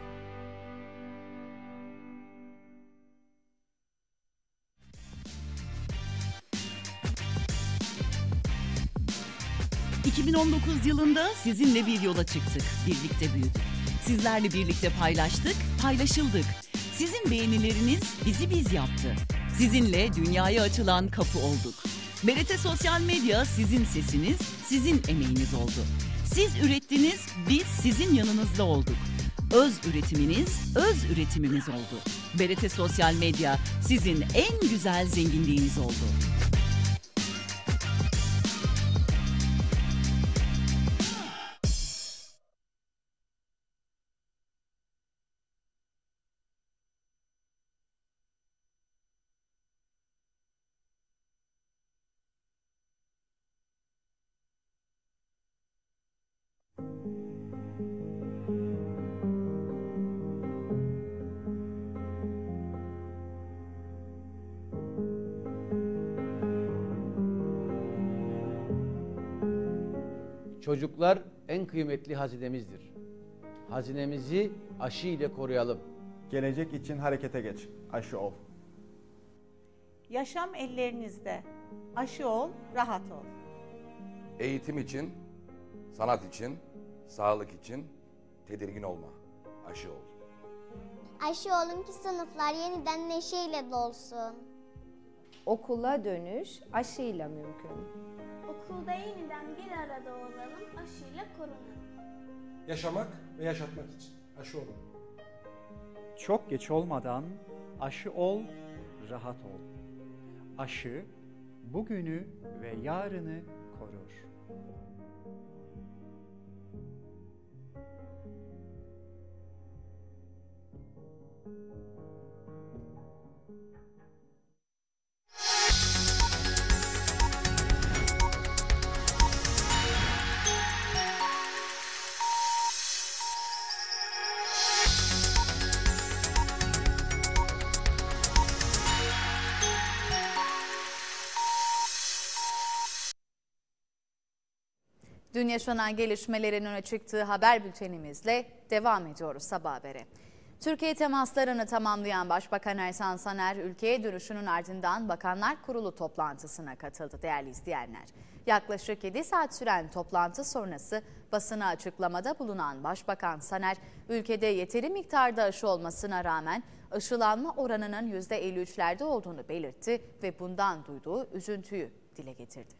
...2019 yılında sizinle bir yola çıktık, birlikte büyüdük. Sizlerle birlikte paylaştık, paylaşıldık. Sizin beğenileriniz bizi biz yaptı. Sizinle dünyaya açılan kapı olduk. BRT Sosyal Medya sizin sesiniz, sizin emeğiniz oldu. Siz ürettiniz, biz sizin yanınızda olduk. Öz üretiminiz, öz üretimimiz oldu. BRT Sosyal Medya sizin en güzel zenginliğiniz oldu. Çocuklar en kıymetli hazinemizdir. Hazinemizi aşı ile koruyalım. Gelecek için harekete geç. Aşı ol. Yaşam ellerinizde. Aşı ol, rahat ol. Eğitim için, sanat için, sağlık için tedirgin olma. Aşı ol. Aşı olun ki sınıflar yeniden neşeyle dolsun. Okula dönüş aşıyla mümkün. Okulda yeniden bir arada olalım, aşıyla korunalım. Yaşamak ve yaşatmak için aşı olun. Çok geç olmadan aşı ol, rahat ol. Aşı bugünü ve yarını korur. Dün yaşanan gelişmelerin öne çıktığı haber bültenimizle devam ediyoruz sabah haberi. Türkiye temaslarını tamamlayan Başbakan Ersan Saner, ülkeye dönüşünün ardından Bakanlar Kurulu toplantısına katıldı değerli izleyenler. Yaklaşık 7 saat süren toplantı sonrası basına açıklamada bulunan Başbakan Saner, ülkede yeteri miktarda aşı olmasına rağmen aşılanma oranının %53'lerde olduğunu belirtti ve bundan duyduğu üzüntüyü dile getirdi.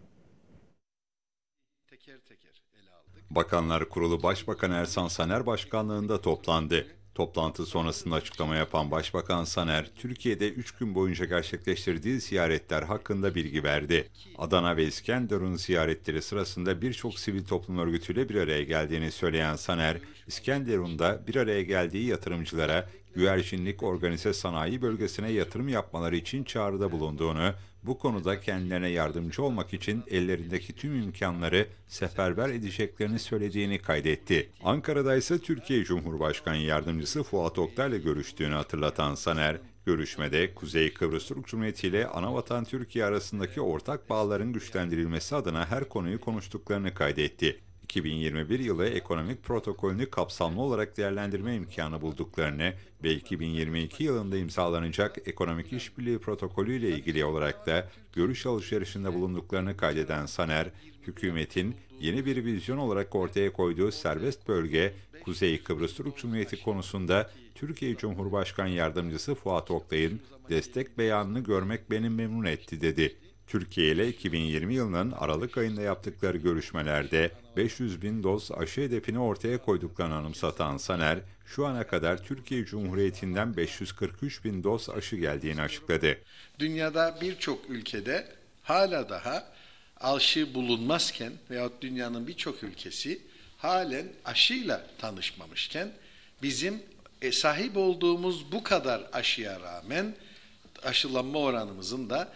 Bakanlar Kurulu Başbakan Ersan Saner başkanlığında toplandı. Toplantı sonrasında açıklama yapan Başbakan Saner, Türkiye'de 3 gün boyunca gerçekleştirdiği ziyaretler hakkında bilgi verdi. Adana ve İskenderun ziyaretleri sırasında birçok sivil toplum örgütüyle bir araya geldiğini söyleyen Saner, İskenderun'da bir araya geldiği yatırımcılara güvercinlik organize sanayi bölgesine yatırım yapmaları için çağrıda bulunduğunu, bu konuda kendilerine yardımcı olmak için ellerindeki tüm imkanları seferber edeceklerini söylediğini kaydetti. Ankara'da ise Türkiye Cumhurbaşkanı Yardımcısı Fuat Oktay'la görüştüğünü hatırlatan Saner, görüşmede Kuzey Kıbrıs Türk Cumhuriyeti ile Anavatan Türkiye arasındaki ortak bağların güçlendirilmesi adına her konuyu konuştuklarını kaydetti. 2021 yılı ekonomik protokolünü kapsamlı olarak değerlendirme imkanı bulduklarını ve 2022 yılında imzalanacak ekonomik işbirliği protokolü ile ilgili olarak da görüş alışverişinde bulunduklarını kaydeden Saner, hükümetin yeni bir vizyon olarak ortaya koyduğu serbest bölge Kuzey Kıbrıs Türk Cumhuriyeti konusunda Türkiye Cumhurbaşkanı Yardımcısı Fuat Oktay'ın destek beyanını görmek beni memnun etti dedi. Türkiye ile 2020 yılının Aralık ayında yaptıkları görüşmelerde 500.000 doz aşı hedefini ortaya koyduklarını anımsatan Saner, şu ana kadar Türkiye Cumhuriyeti'nden 543.000 doz aşı geldiğini açıkladı. Dünyada birçok ülkede hala daha aşı bulunmazken veyahut dünyanın birçok ülkesi halen aşıyla tanışmamışken bizim sahip olduğumuz bu kadar aşıya rağmen aşılanma oranımızın da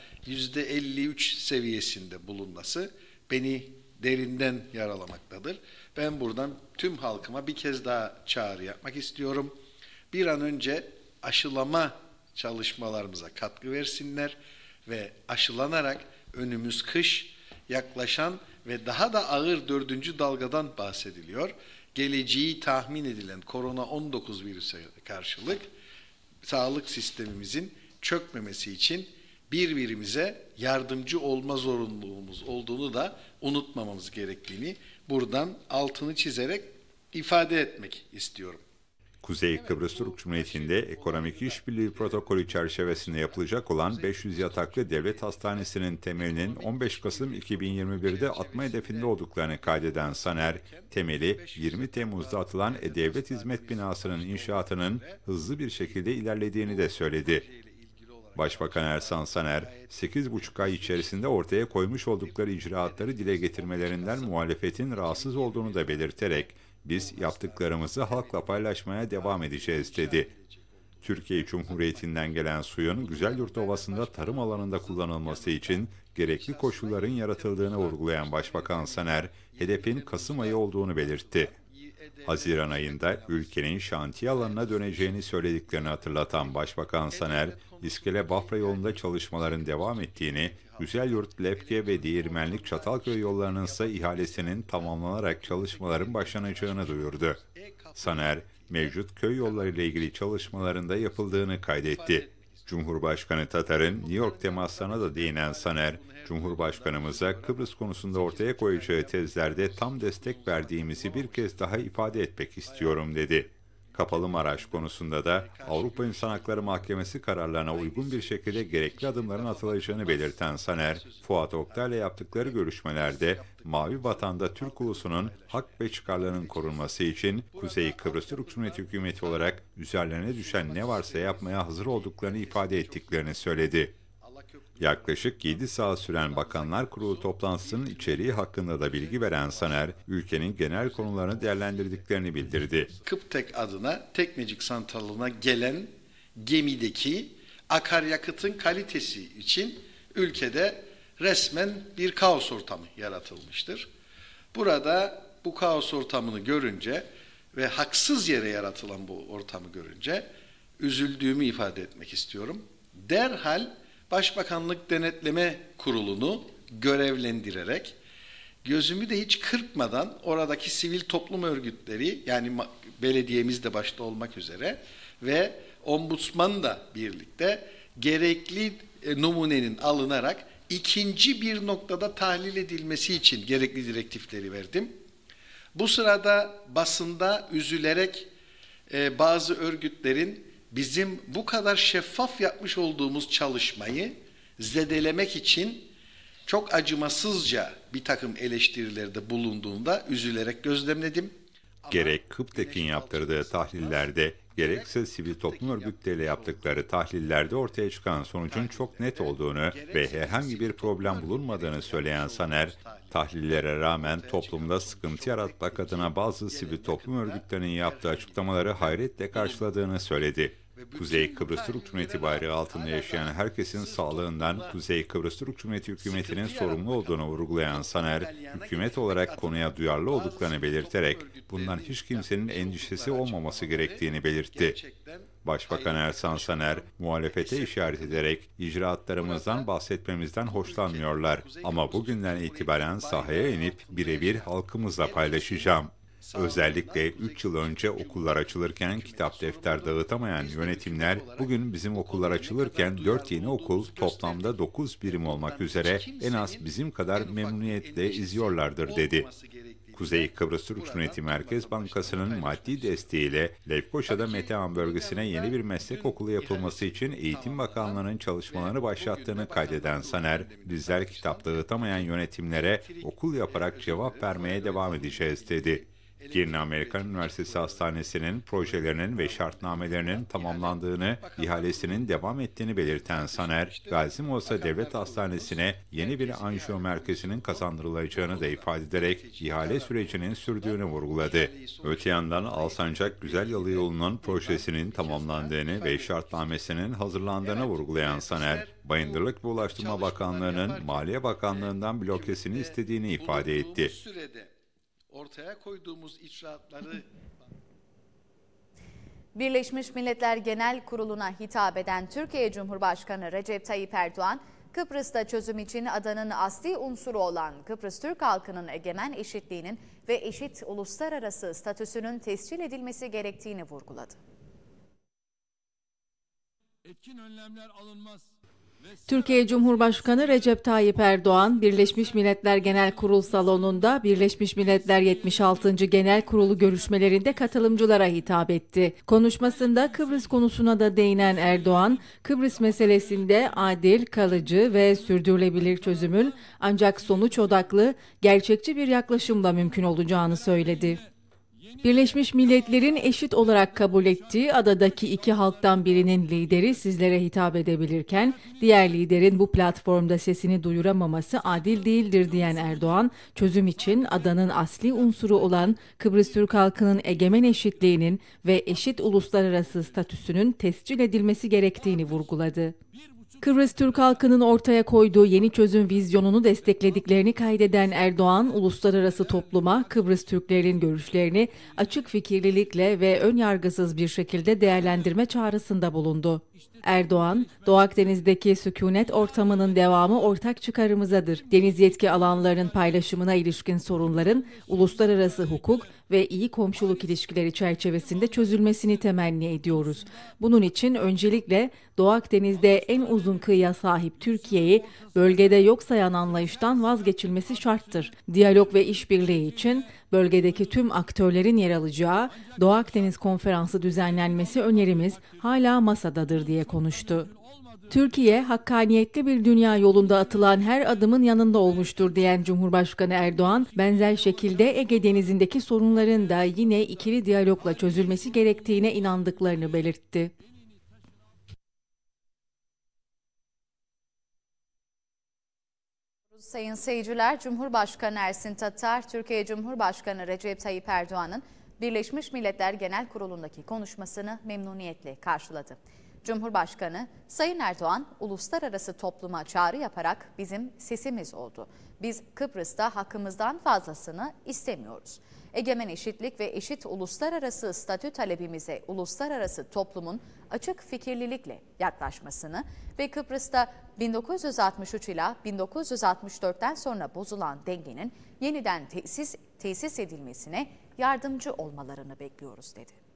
%53 seviyesinde bulunması beni derinden yaralamaktadır. Ben buradan tüm halkıma bir kez daha çağrı yapmak istiyorum. Bir an önce aşılama çalışmalarımıza katkı versinler ve aşılanarak önümüz kış yaklaşan ve daha da ağır 4. dalgadan bahsediliyor. Geleceği tahmin edilen korona-19 virüse karşılık sağlık sistemimizin çökmemesi için birbirimize yardımcı olma zorunluluğumuz olduğunu da unutmamamız gerektiğini buradan altını çizerek ifade etmek istiyorum. Kuzey Kıbrıs Türk Cumhuriyeti'nde ekonomik işbirliği protokolü çerçevesinde yapılacak olan 500 yataklı devlet hastanesinin temelinin 15 Kasım 2021'de atma hedefinde olduklarını kaydeden Saner, temeli 20 Temmuz'da atılan devlet hizmet binasının inşaatının hızlı bir şekilde ilerlediğini de söyledi. Başbakan Ersan Saner, 8,5 ay içerisinde ortaya koymuş oldukları icraatları dile getirmelerinden muhalefetin rahatsız olduğunu da belirterek, biz yaptıklarımızı halkla paylaşmaya devam edeceğiz dedi. Türkiye Cumhuriyeti'nden gelen suyun Güzelyurt Ovası'nda tarım alanında kullanılması için gerekli koşulların yaratıldığını vurgulayan Başbakan Saner, hedefin Kasım ayı olduğunu belirtti. Haziran ayında ülkenin şantiye alanına döneceğini söylediklerini hatırlatan Başbakan Saner, İskele-Bafra yolunda çalışmaların devam ettiğini, Güzelyurt, Lefke ve Değirmenlik Çatalköy yollarının ise ihalesinin tamamlanarak çalışmaların başlanacağını duyurdu. Saner, mevcut köy yolları ile ilgili çalışmalarında yapıldığını kaydetti. Cumhurbaşkanı Tatar'ın New York temaslarına da değinen Saner, Cumhurbaşkanımıza Kıbrıs konusunda ortaya koyacağı tezlerde tam destek verdiğimizi bir kez daha ifade etmek istiyorum dedi. Kapalı Maraş konusunda da Avrupa İnsan Hakları Mahkemesi kararlarına uygun bir şekilde gerekli adımların atılacağını belirten Saner, Fuat Oktay'la yaptıkları görüşmelerde Mavi Vatan'da Türk ulusunun hak ve çıkarlarının korunması için Kuzey Kıbrıs Türk Cumhuriyeti Hükümeti olarak üzerlerine düşen ne varsa yapmaya hazır olduklarını ifade ettiklerini söyledi. Yaklaşık 7 saat süren Bakanlar Kurulu toplantısının içeriği hakkında da bilgi veren Saner, ülkenin genel konularını değerlendirdiklerini bildirdi. Kıptek adına Tekmecik Santralı'na gelen gemideki akaryakıtın kalitesi için ülkede resmen bir kaos ortamı yaratılmıştır. Burada bu kaos ortamını görünce ve haksız yere yaratılan bu ortamı görünce üzüldüğümü ifade etmek istiyorum. Derhal Başbakanlık Denetleme Kurulu'nu görevlendirerek gözümü de hiç kırpmadan oradaki sivil toplum örgütleri, yani belediyemiz de başta olmak üzere ve ombudsmanla birlikte gerekli numunenin alınarak ikinci bir noktada tahlil edilmesi için gerekli direktifleri verdim. Bu sırada basında üzülerek bazı örgütlerin bizim bu kadar şeffaf yapmış olduğumuz çalışmayı zedelemek için çok acımasızca bir takım eleştirilerde bulunduğunda üzülerek gözlemledim. Gerek Kıptek'in yaptırdığı tahlillerde, gerekse sivil toplum örgütleriyle yaptıkları tahlillerde ortaya çıkan sonucun çok net olduğunu ve herhangi bir problem bulunmadığını söyleyen Saner, tahlillere rağmen toplumda sıkıntı yaratmak adına bazı sivil toplum örgütlerinin yaptığı açıklamaları hayretle karşıladığını söyledi. Kuzey Kıbrıs Türk Cumhuriyeti bayrağı altında yaşayan herkesin sağlığından Kuzey Kıbrıs Türk Cumhuriyeti hükümetinin sorumlu olduğunu vurgulayan Saner, hükümet olarak konuya duyarlı olduklarını belirterek bundan hiç kimsenin endişesi olmaması gerektiğini belirtti. Başbakan Ersan Saner, muhalefete işaret ederek icraatlarımızdan bahsetmemizden hoşlanmıyorlar ama bugünden itibaren sahaya inip birebir halkımızla paylaşacağım. Özellikle 3 yıl önce okullar açılırken kitap defter dağıtamayan yönetimler bugün bizim okullar açılırken 4 yeni okul toplamda 9 birim olmak üzere en az bizim kadar memnuniyetle izliyorlardır dedi. Kuzey Kıbrıs Türk Cumhuriyeti Merkez Bankası'nın maddi desteğiyle Lefkoşa'da Metehan bölgesine yeni bir meslek okulu yapılması için Eğitim Bakanlığı'nın çalışmalarını başlattığını kaydeden Saner, bizler kitap dağıtamayan yönetimlere okul yaparak cevap vermeye devam edeceğiz dedi. Girne Amerikan Üniversitesi Hastanesi'nin projelerinin ve şartnamelerinin tamamlandığını, ihalesinin devam ettiğini belirten Saner, Gazi Mosa Devlet Hastanesi'ne yeni bir anjiyo merkezinin kazandırılacağını da ifade ederek ihale sürecinin sürdüğünü vurguladı. Öte yandan Alsancak Güzelyalı yolunun projesinin tamamlandığını ve şartnamesinin hazırlandığını vurgulayan Saner, Bayındırlık ve Ulaştırma Bakanlığı'nın Maliye Bakanlığı'ndan blokesini istediğini ifade etti. Ortaya koyduğumuz icraatları... Birleşmiş Milletler Genel Kurulu'na hitap eden Türkiye Cumhurbaşkanı Recep Tayyip Erdoğan, Kıbrıs'ta çözüm için adanın asli unsuru olan Kıbrıs Türk halkının egemen eşitliğinin ve eşit uluslararası statüsünün tescil edilmesi gerektiğini vurguladı. Etkin önlemler alınmaz. Türkiye Cumhurbaşkanı Recep Tayyip Erdoğan, Birleşmiş Milletler Genel Kurul salonunda Birleşmiş Milletler 76. Genel Kurulu görüşmelerinde katılımcılara hitap etti. Konuşmasında Kıbrıs konusuna da değinen Erdoğan, Kıbrıs meselesinde adil, kalıcı ve sürdürülebilir çözümün ancak sonuç odaklı, gerçekçi bir yaklaşımla mümkün olacağını söyledi. Birleşmiş Milletler'in eşit olarak kabul ettiği adadaki iki halktan birinin lideri sizlere hitap edebilirken, diğer liderin bu platformda sesini duyuramaması adil değildir diyen Erdoğan, çözüm için adanın asli unsuru olan Kıbrıs Türk halkının egemen eşitliğinin ve eşit uluslararası statüsünün tescil edilmesi gerektiğini vurguladı. Kıbrıs Türk halkının ortaya koyduğu yeni çözüm vizyonunu desteklediklerini kaydeden Erdoğan, uluslararası topluma Kıbrıs Türklerinin görüşlerini açık fikirlilikle ve önyargısız bir şekilde değerlendirme çağrısında bulundu. Erdoğan, Doğu Akdeniz'deki sükunet ortamının devamı ortak çıkarımızadır. Deniz yetki alanlarının paylaşımına ilişkin sorunların uluslararası hukuk ve iyi komşuluk ilişkileri çerçevesinde çözülmesini temenni ediyoruz. Bunun için öncelikle Doğu Akdeniz'de en uzun kıyıya sahip Türkiye'yi bölgede yok sayan anlayıştan vazgeçilmesi şarttır. Diyalog ve işbirliği için bölgedeki tüm aktörlerin yer alacağı Doğu Akdeniz Konferansı düzenlenmesi önerimiz hala masadadır diye konuştu. Türkiye, hakkaniyetli bir dünya yolunda atılan her adımın yanında olmuştur diyen Cumhurbaşkanı Erdoğan, benzer şekilde Ege Denizi'ndeki sorunların da yine ikili diyalogla çözülmesi gerektiğine inandıklarını belirtti. Sayın seyirciler, Cumhurbaşkanı Ersin Tatar, Türkiye Cumhurbaşkanı Recep Tayyip Erdoğan'ın Birleşmiş Milletler Genel Kurulu'ndaki konuşmasını memnuniyetle karşıladı. Cumhurbaşkanı, Sayın Erdoğan, uluslararası topluma çağrı yaparak bizim sesimiz oldu. Biz Kıbrıs'ta hakkımızdan fazlasını istemiyoruz. Egemen eşitlik ve eşit uluslararası statü talebimize uluslararası toplumun açık fikirlilikle yaklaşmasını ve Kıbrıs'ta 1963 ila 1964'ten sonra bozulan dengenin yeniden tesis edilmesine yardımcı olmalarını bekliyoruz dedi.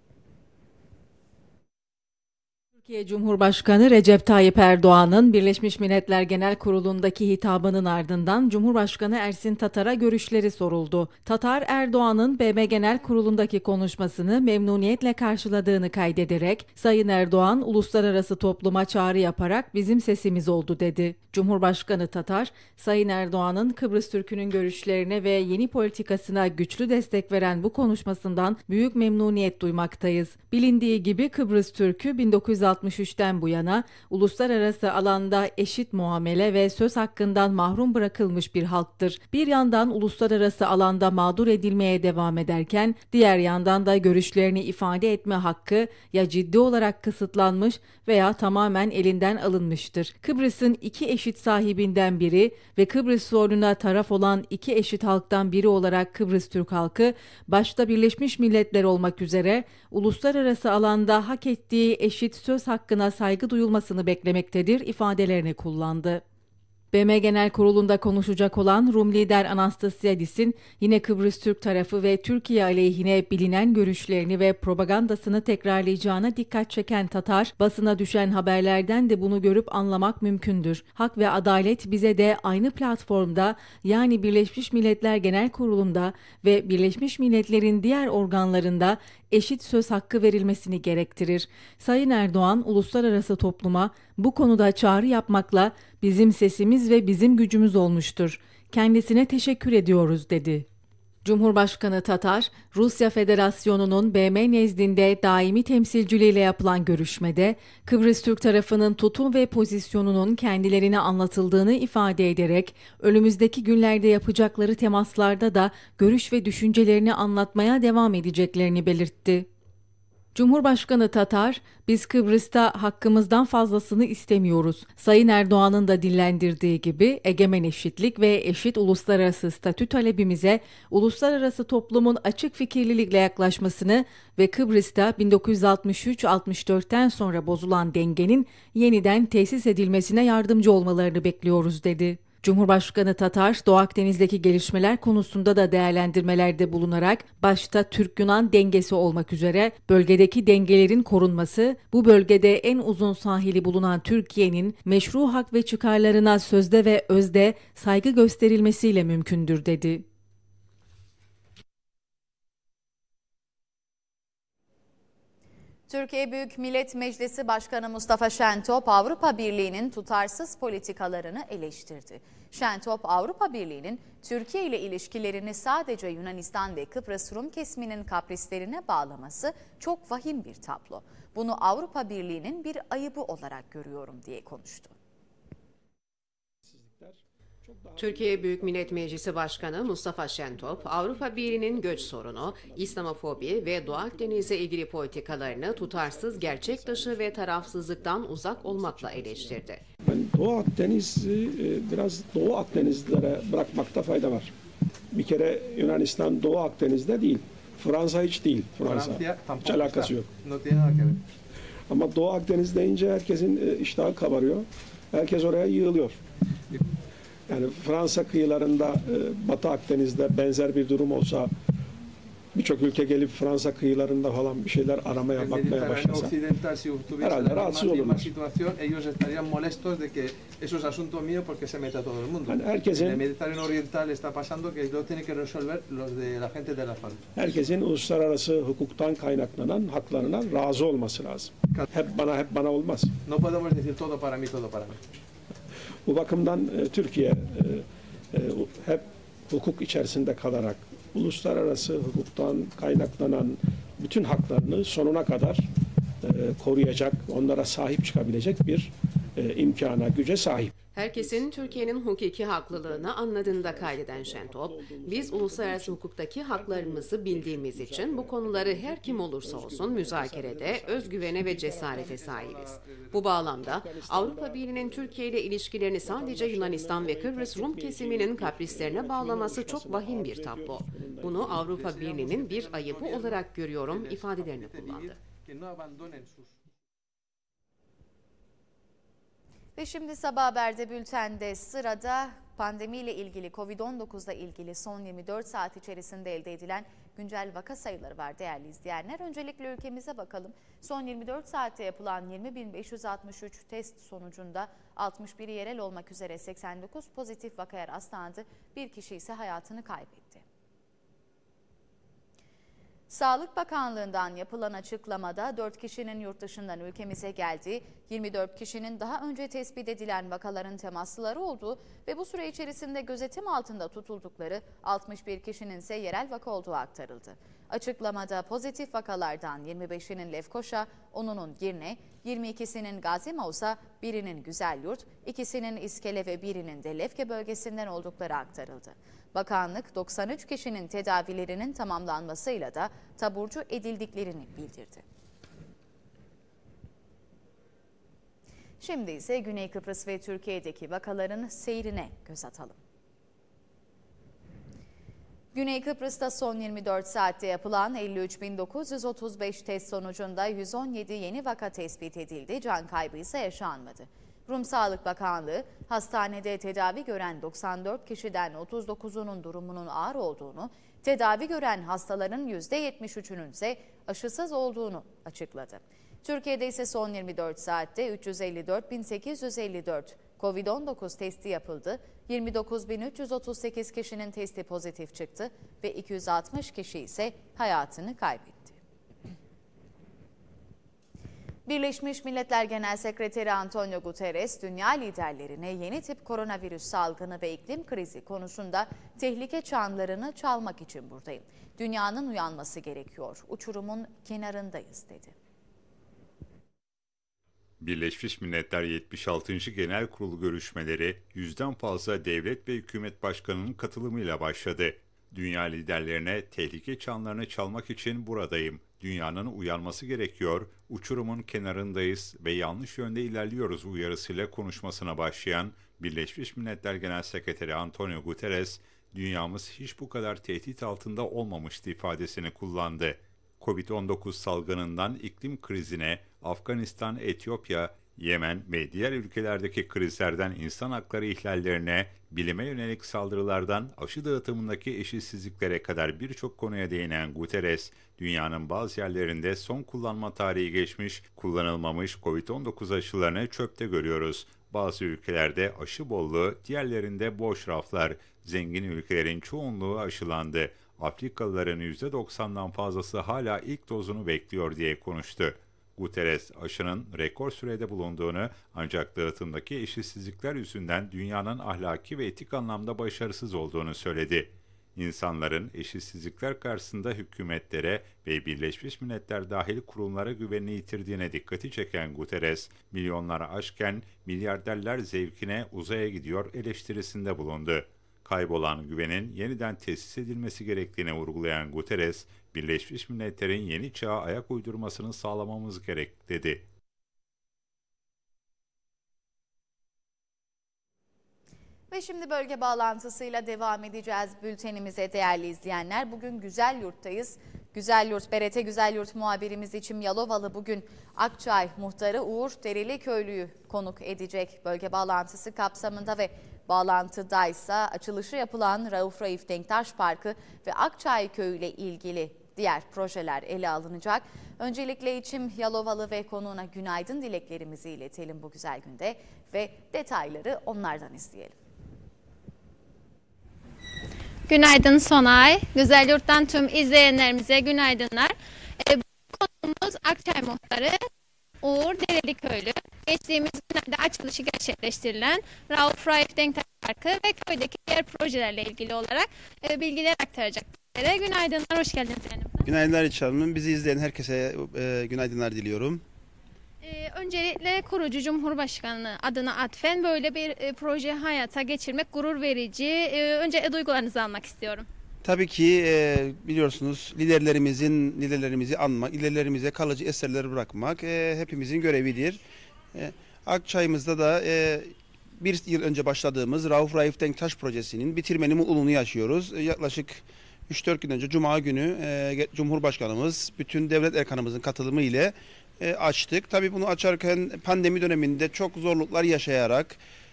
Türkiye Cumhurbaşkanı Recep Tayyip Erdoğan'ın Birleşmiş Milletler Genel Kurulu'ndaki hitabının ardından Cumhurbaşkanı Ersin Tatar'a görüşleri soruldu. Tatar, Erdoğan'ın BM Genel Kurulu'ndaki konuşmasını memnuniyetle karşıladığını kaydederek, Sayın Erdoğan uluslararası topluma çağrı yaparak bizim sesimiz oldu dedi. Cumhurbaşkanı Tatar, Sayın Erdoğan'ın Kıbrıs Türk'ünün görüşlerine ve yeni politikasına güçlü destek veren bu konuşmasından büyük memnuniyet duymaktayız. Bilindiği gibi Kıbrıs Türk'ü 1963'ten bu yana uluslararası alanda eşit muamele ve söz hakkından mahrum bırakılmış bir halktır. Bir yandan uluslararası alanda mağdur edilmeye devam ederken, diğer yandan da görüşlerini ifade etme hakkı ya ciddi olarak kısıtlanmış veya tamamen elinden alınmıştır. Kıbrıs'ın iki eşit sahibinden biri ve Kıbrıs sorununa taraf olan iki eşit halktan biri olarak Kıbrıs Türk halkı, başta Birleşmiş Milletler olmak üzere uluslararası alanda hak ettiği eşit söz hakkına saygı duyulmasını beklemektedir ifadelerini kullandı. BM Genel Kurulu'nda konuşacak olan Rum lider Anastasiadis'in yine Kıbrıs Türk tarafı ve Türkiye aleyhine bilinen görüşlerini ve propagandasını tekrarlayacağına dikkat çeken Tatar, basına düşen haberlerden de bunu görüp anlamak mümkündür. Hak ve adalet bize de aynı platformda, yani Birleşmiş Milletler Genel Kurulu'nda ve Birleşmiş Milletler'in diğer organlarında eşit söz hakkı verilmesini gerektirir. Sayın Erdoğan, uluslararası topluma bu konuda çağrı yapmakla bizim sesimiz ve bizim gücümüz olmuştur. Kendisine teşekkür ediyoruz dedi. Cumhurbaşkanı Tatar, Rusya Federasyonu'nun BM nezdinde daimi temsilciliğiyle yapılan görüşmede Kıbrıs Türk tarafının tutum ve pozisyonunun kendilerine anlatıldığını ifade ederek önümüzdeki günlerde yapacakları temaslarda da görüş ve düşüncelerini anlatmaya devam edeceklerini belirtti. Cumhurbaşkanı Tatar, biz Kıbrıs'ta hakkımızdan fazlasını istemiyoruz. Sayın Erdoğan'ın da dillendirdiği gibi egemen eşitlik ve eşit uluslararası statü talebimize uluslararası toplumun açık fikirlilikle yaklaşmasını ve Kıbrıs'ta 1963-64'ten sonra bozulan dengenin yeniden tesis edilmesine yardımcı olmalarını bekliyoruz dedi. Cumhurbaşkanı Tatar, Doğu Akdeniz'deki gelişmeler konusunda da değerlendirmelerde bulunarak başta Türk-Yunan dengesi olmak üzere bölgedeki dengelerin korunması, bu bölgede en uzun sahili bulunan Türkiye'nin meşru hak ve çıkarlarına sözde ve özde saygı gösterilmesiyle mümkündür dedi. Türkiye Büyük Millet Meclisi Başkanı Mustafa Şentop, Avrupa Birliği'nin tutarsız politikalarını eleştirdi. Şentop, Avrupa Birliği'nin Türkiye ile ilişkilerini sadece Yunanistan ve Kıbrıs Rum kesiminin kaprislerine bağlaması çok vahim bir tablo. Bunu Avrupa Birliği'nin bir ayıbı olarak görüyorum diye konuştu. Türkiye Büyük Millet Meclisi Başkanı Mustafa Şentop, Avrupa Birliği'nin göç sorunu, İslamofobi ve Doğu Akdeniz'e ilgili politikalarını tutarsız, gerçek dışı ve tarafsızlıktan uzak olmakla eleştirdi. Doğu Akdeniz'i biraz Doğu Akdenizlere bırakmakta fayda var. Bir kere Yunanistan Doğu Akdeniz'de değil. Fransa hiç değil. Fransa. Hiç alakası yok. Ama Doğu Akdeniz deyince herkesin iştahı kabarıyor. Herkes oraya yığılıyor. Yani Fransa kıyılarında, Batı Akdeniz'de benzer bir durum olsa birçok ülke gelip Fransa kıyılarında falan bir şeyler aramaya, bakmaya başlasa herhalde rahatsız olurlar. Yani herkesin uluslararası hukuktan kaynaklanan haklarına razı olması lazım. Hep bana olmaz. Bu bakımdan Türkiye hep hukuk içerisinde kalarak uluslararası hukuktan kaynaklanan bütün haklarını sonuna kadar koruyacak, onlara sahip çıkabilecek bir imkana, güce sahip. Herkesin Türkiye'nin hukuki haklılığını anladığında kaydeden Şentop, biz uluslararası hukuktaki haklarımızı bildiğimiz için bu konuları her kim olursa olsun müzakerede özgüvene ve cesarete sahibiz. Bu bağlamda Avrupa Birliği'nin Türkiye ile ilişkilerini sadece Yunanistan ve Kıbrıs Rum kesiminin kaprislerine bağlaması çok vahim bir tablo. Bunu Avrupa Birliği'nin bir ayıbı olarak görüyorum ifadelerini kullandı. Ve şimdi Sabah Haber'de bültende sırada pandemiyle ilgili, Covid-19'la ilgili son 24 saat içerisinde elde edilen güncel vaka sayıları var değerli izleyenler. Öncelikle ülkemize bakalım. Son 24 saatte yapılan 20.563 test sonucunda 61 yerel olmak üzere 89 pozitif vakaya rastlandı. Bir kişi ise hayatını kaybetti. Sağlık Bakanlığı'ndan yapılan açıklamada 4 kişinin yurt dışından ülkemize geldiği, 24 kişinin daha önce tespit edilen vakaların temaslıları olduğu ve bu süre içerisinde gözetim altında tutuldukları 61 kişinin ise yerel vaka olduğu aktarıldı. Açıklamada pozitif vakalardan 25'inin Lefkoşa, 10'unun Girne, 22'sinin Gazi Mausa, birinin Güzelyurt, ikisinin İskele ve birinin de Lefke bölgesinden oldukları aktarıldı. Bakanlık 93 kişinin tedavilerinin tamamlanmasıyla da taburcu edildiklerini bildirdi. Şimdi ise Güney Kıbrıs ve Türkiye'deki vakaların seyrine göz atalım. Güney Kıbrıs'ta son 24 saatte yapılan 53.935 test sonucunda 117 yeni vaka tespit edildi, can kaybı ise yaşanmadı. Rum Sağlık Bakanlığı, hastanede tedavi gören 94 kişiden 39'unun durumunun ağır olduğunu, tedavi gören hastaların %73'ünün ise aşısız olduğunu açıkladı. Türkiye'de ise son 24 saatte 354.854 Covid-19 testi yapıldı, 29.338 kişinin testi pozitif çıktı ve 260 kişi ise hayatını kaybetti. Birleşmiş Milletler Genel Sekreteri Antonio Guterres, dünya liderlerine yeni tip koronavirüs salgını ve iklim krizi konusunda tehlike çanlarını çalmak için buradayım. Dünyanın uyanması gerekiyor. Uçurumun kenarındayız dedi. Birleşmiş Milletler 76. Genel Kurulu görüşmeleri 100'den fazla devlet ve hükümet başkanının katılımıyla başladı. Dünya liderlerine tehlike çanlarını çalmak için buradayım. Dünyanın uyanması gerekiyor, uçurumun kenarındayız ve yanlış yönde ilerliyoruz uyarısıyla konuşmasına başlayan Birleşmiş Milletler Genel Sekreteri Antonio Guterres, dünyamız hiç bu kadar tehdit altında olmamıştı ifadesini kullandı. Covid-19 salgınından iklim krizine, Afganistan, Etiyopya, Yemen ve diğer ülkelerdeki krizlerden insan hakları ihlallerine, bilime yönelik saldırılardan aşı dağıtımındaki eşitsizliklere kadar birçok konuya değinen Guterres, dünyanın bazı yerlerinde son kullanma tarihi geçmiş, kullanılmamış Covid-19 aşılarını çöpte görüyoruz. Bazı ülkelerde aşı bolluğu, diğerlerinde boş raflar, zengin ülkelerin çoğunluğu aşılandı. Afrikalıların %90'dan fazlası hala ilk dozunu bekliyor diye konuştu. Guterres, aşının rekor sürede bulunduğunu ancak dağıtımdaki eşitsizlikler yüzünden dünyanın ahlaki ve etik anlamda başarısız olduğunu söyledi. İnsanların eşitsizlikler karşısında hükümetlere ve Birleşmiş Milletler dahil kurumlara güvenini yitirdiğine dikkati çeken Guterres, milyonları aşken milyarderler zevkine uzaya gidiyor eleştirisinde bulundu. Kaybolan güvenin yeniden tesis edilmesi gerektiğini vurgulayan Guterres, Birleşmiş Milletler'in yeni çağa ayak uydurmasını sağlamamız gerek dedi. Ve şimdi bölge bağlantısıyla devam edeceğiz bültenimize değerli izleyenler. Bugün Güzelyurt'tayız. Güzelyurt, BRT Güzelyurt muhabirimiz için Yalovalı bugün Akçay muhtarı Uğur Dereliköylü'yü konuk edecek. Bölge bağlantısı kapsamında ve bağlantıdaysa açılışı yapılan Rauf Raif Denktaş Parkı ve Akçay Köyü ile ilgili diğer projeler ele alınacak. Öncelikle İçim Yalovalı ve konuğuna günaydın dileklerimizi iletelim bu güzel günde ve detayları onlardan izleyelim. Günaydın Sonay. Güzelyurt'tan tüm izleyenlerimize günaydınlar. Konuğumuz Akçay muhtarı Uğur Dereliköylü. Geçtiğimiz günlerde açılışı gerçekleştirilen Rauf Raif Denktaş Parkı ve köydeki diğer projelerle ilgili olarak bilgiler aktaracak. Günaydınlar, hoş geldiniz efendim. Günaydınlar İç Hanım. Bizi izleyen herkese günaydınlar diliyorum. Öncelikle kurucu Cumhurbaşkanı adına atfen böyle bir proje hayata geçirmek gurur verici. Önce duygularınızı almak istiyorum. Tabii ki biliyorsunuz liderlerimizi anmak, liderlerimize kalıcı eserler bırakmak hepimizin görevidir. Akçay'ımızda da bir yıl önce başladığımız Rauf Raif Denktaş projesinin bitirmenin mutluluğunu yaşıyoruz. Yaklaşık 3-4 gün önce Cuma günü Cumhurbaşkanımız bütün devlet erkanımızın katılımı ile açtık. Tabii bunu açarken pandemi döneminde çok zorluklar yaşayarak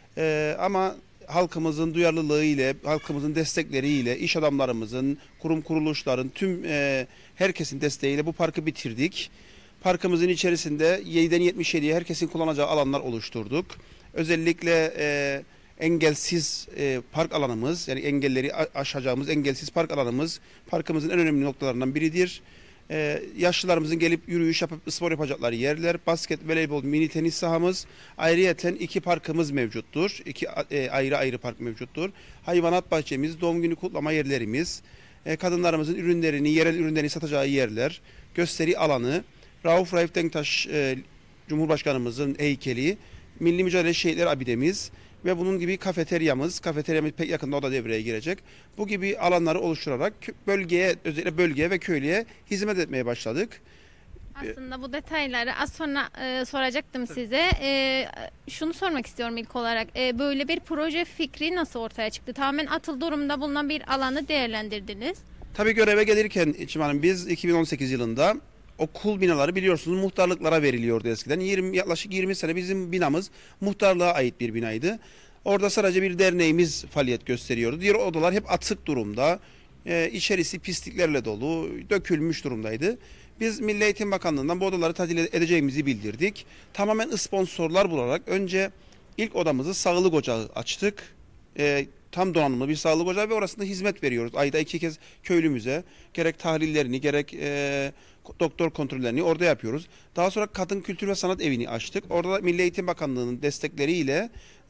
ama halkımızın duyarlılığı ile, halkımızın destekleriyle, iş adamlarımızın, kurum kuruluşların, tüm herkesin desteğiyle bu parkı bitirdik. Parkımızın içerisinde 7'den 77'ye herkesin kullanacağı alanlar oluşturduk. Özellikle engelsiz park alanımız, yani engelleri aşacağımız engelsiz park alanımız parkımızın en önemli noktalarından biridir. Yaşlılarımızın gelip yürüyüş yapıp spor yapacakları yerler, basket, voleybol, mini tenis sahamız, ayrıyeten 2 parkımız mevcuttur. 2 ayrı ayrı park mevcuttur. Hayvanat bahçemiz, doğum günü kutlama yerlerimiz, kadınlarımızın ürünlerini, yerel ürünlerini satacağı yerler, gösteri alanı, Rauf Raif Denktaş Cumhurbaşkanımızın heykeli, Milli Mücadele Şehitler Abidemiz ve bunun gibi kafeteryamız pek yakında o da devreye girecek. Bu gibi alanları oluşturarak bölgeye, özellikle bölgeye ve köylüye hizmet etmeye başladık. Aslında bu detayları az sonra soracaktım size. Şunu sormak istiyorum ilk olarak. Böyle bir proje fikri nasıl ortaya çıktı? Tamamen atıl durumda bulunan bir alanı değerlendirdiniz. Tabii göreve gelirken İçim Hanım, biz 2018 yılında okul binaları biliyorsunuz muhtarlıklara veriliyordu eskiden. Yaklaşık 20 sene bizim binamız muhtarlığa ait bir binaydı. Orada sadece bir derneğimiz faaliyet gösteriyordu. Diğer odalar hep atık durumda. İçerisi pisliklerle dolu, dökülmüş durumdaydı. Biz Milli Eğitim Bakanlığı'ndan bu odaları tadil edeceğimizi bildirdik. Tamamen sponsorlar bularak önce ilk odamızı sağlık ocağı açtık. Tam donanımlı bir sağlık ocağı ve orasında hizmet veriyoruz. Ayda 2 kez köylümüze gerek tahlillerini gerek doktor kontrollerini orada yapıyoruz. Daha sonra Kadın Kültür ve Sanat Evi'ni açtık. Orada Milli Eğitim Bakanlığı'nın destekleriyle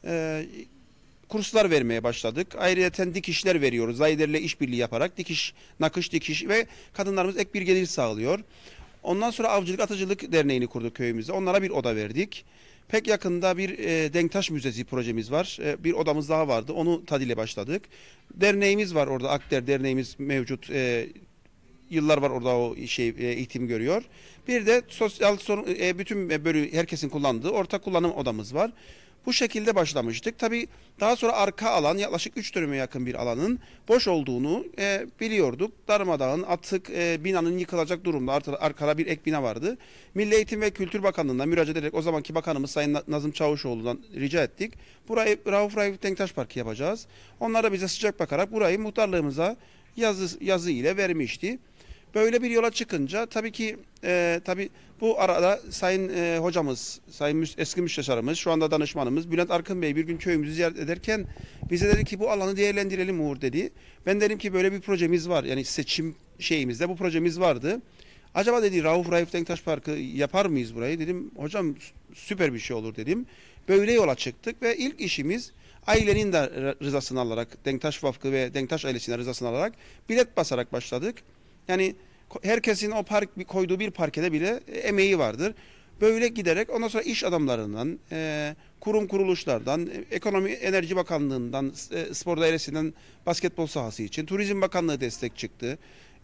kurslar vermeye başladık. Ayrıca dikişler veriyoruz. Zayider'le işbirliği yaparak nakış dikiş ve kadınlarımız ek bir gelir sağlıyor. Ondan sonra Avcılık Atıcılık Derneği'ni kurduk köyümüzde. Onlara bir oda verdik. Pek yakında bir Denktaş Müzesi projemiz var. Bir odamız daha vardı. Onu tadile başladık. Derneğimiz var orada. Akder Derneğimiz mevcut. Yıllar var orada o eğitim görüyor. Bir de sosyal sorun, bütün herkesin kullandığı ortak kullanım odamız var. Bu şekilde başlamıştık. Tabii daha sonra arka alan yaklaşık 3 dönüme yakın bir alanın boş olduğunu biliyorduk. Darmadağın, atık, binanın yıkılacak durumda. Arkada bir ek bina vardı. Milli Eğitim ve Kültür Bakanlığı'ndan müracaat ederek o zamanki bakanımız Sayın Nazım Çavuşoğlu'dan rica ettik. Burayı Rauf Raif Denktaş Parkı yapacağız. Onlar da bize sıcak bakarak burayı muhtarlığımıza yazı ile vermişti. Böyle bir yola çıkınca tabii ki bu arada Sayın Hocamız, Sayın eski müsteşarımız, şu anda danışmanımız Bülent Arkın Bey bir gün köyümüzü ziyaret ederken bize dedi ki bu alanı değerlendirelim Uğur dedi. Ben dedim ki böyle bir projemiz var. Yani seçim şeyimizde bu projemiz vardı. Acaba dedi Rauf Raif Denktaş Parkı yapar mıyız burayı? Dedim hocam süper bir şey olur dedim. Böyle yola çıktık ve ilk işimiz ailenin de rızasını alarak, Denktaş Vakfı ve Denktaş ailesinin rızasını alarak bilet basarak başladık. Yani herkesin o koyduğu bir parkede bile emeği vardır. Böyle giderek ondan sonra iş adamlarından, kurum kuruluşlardan, Ekonomi Enerji Bakanlığı'ndan, Spor Dairesi'nden basketbol sahası için, Turizm Bakanlığı destek çıktı.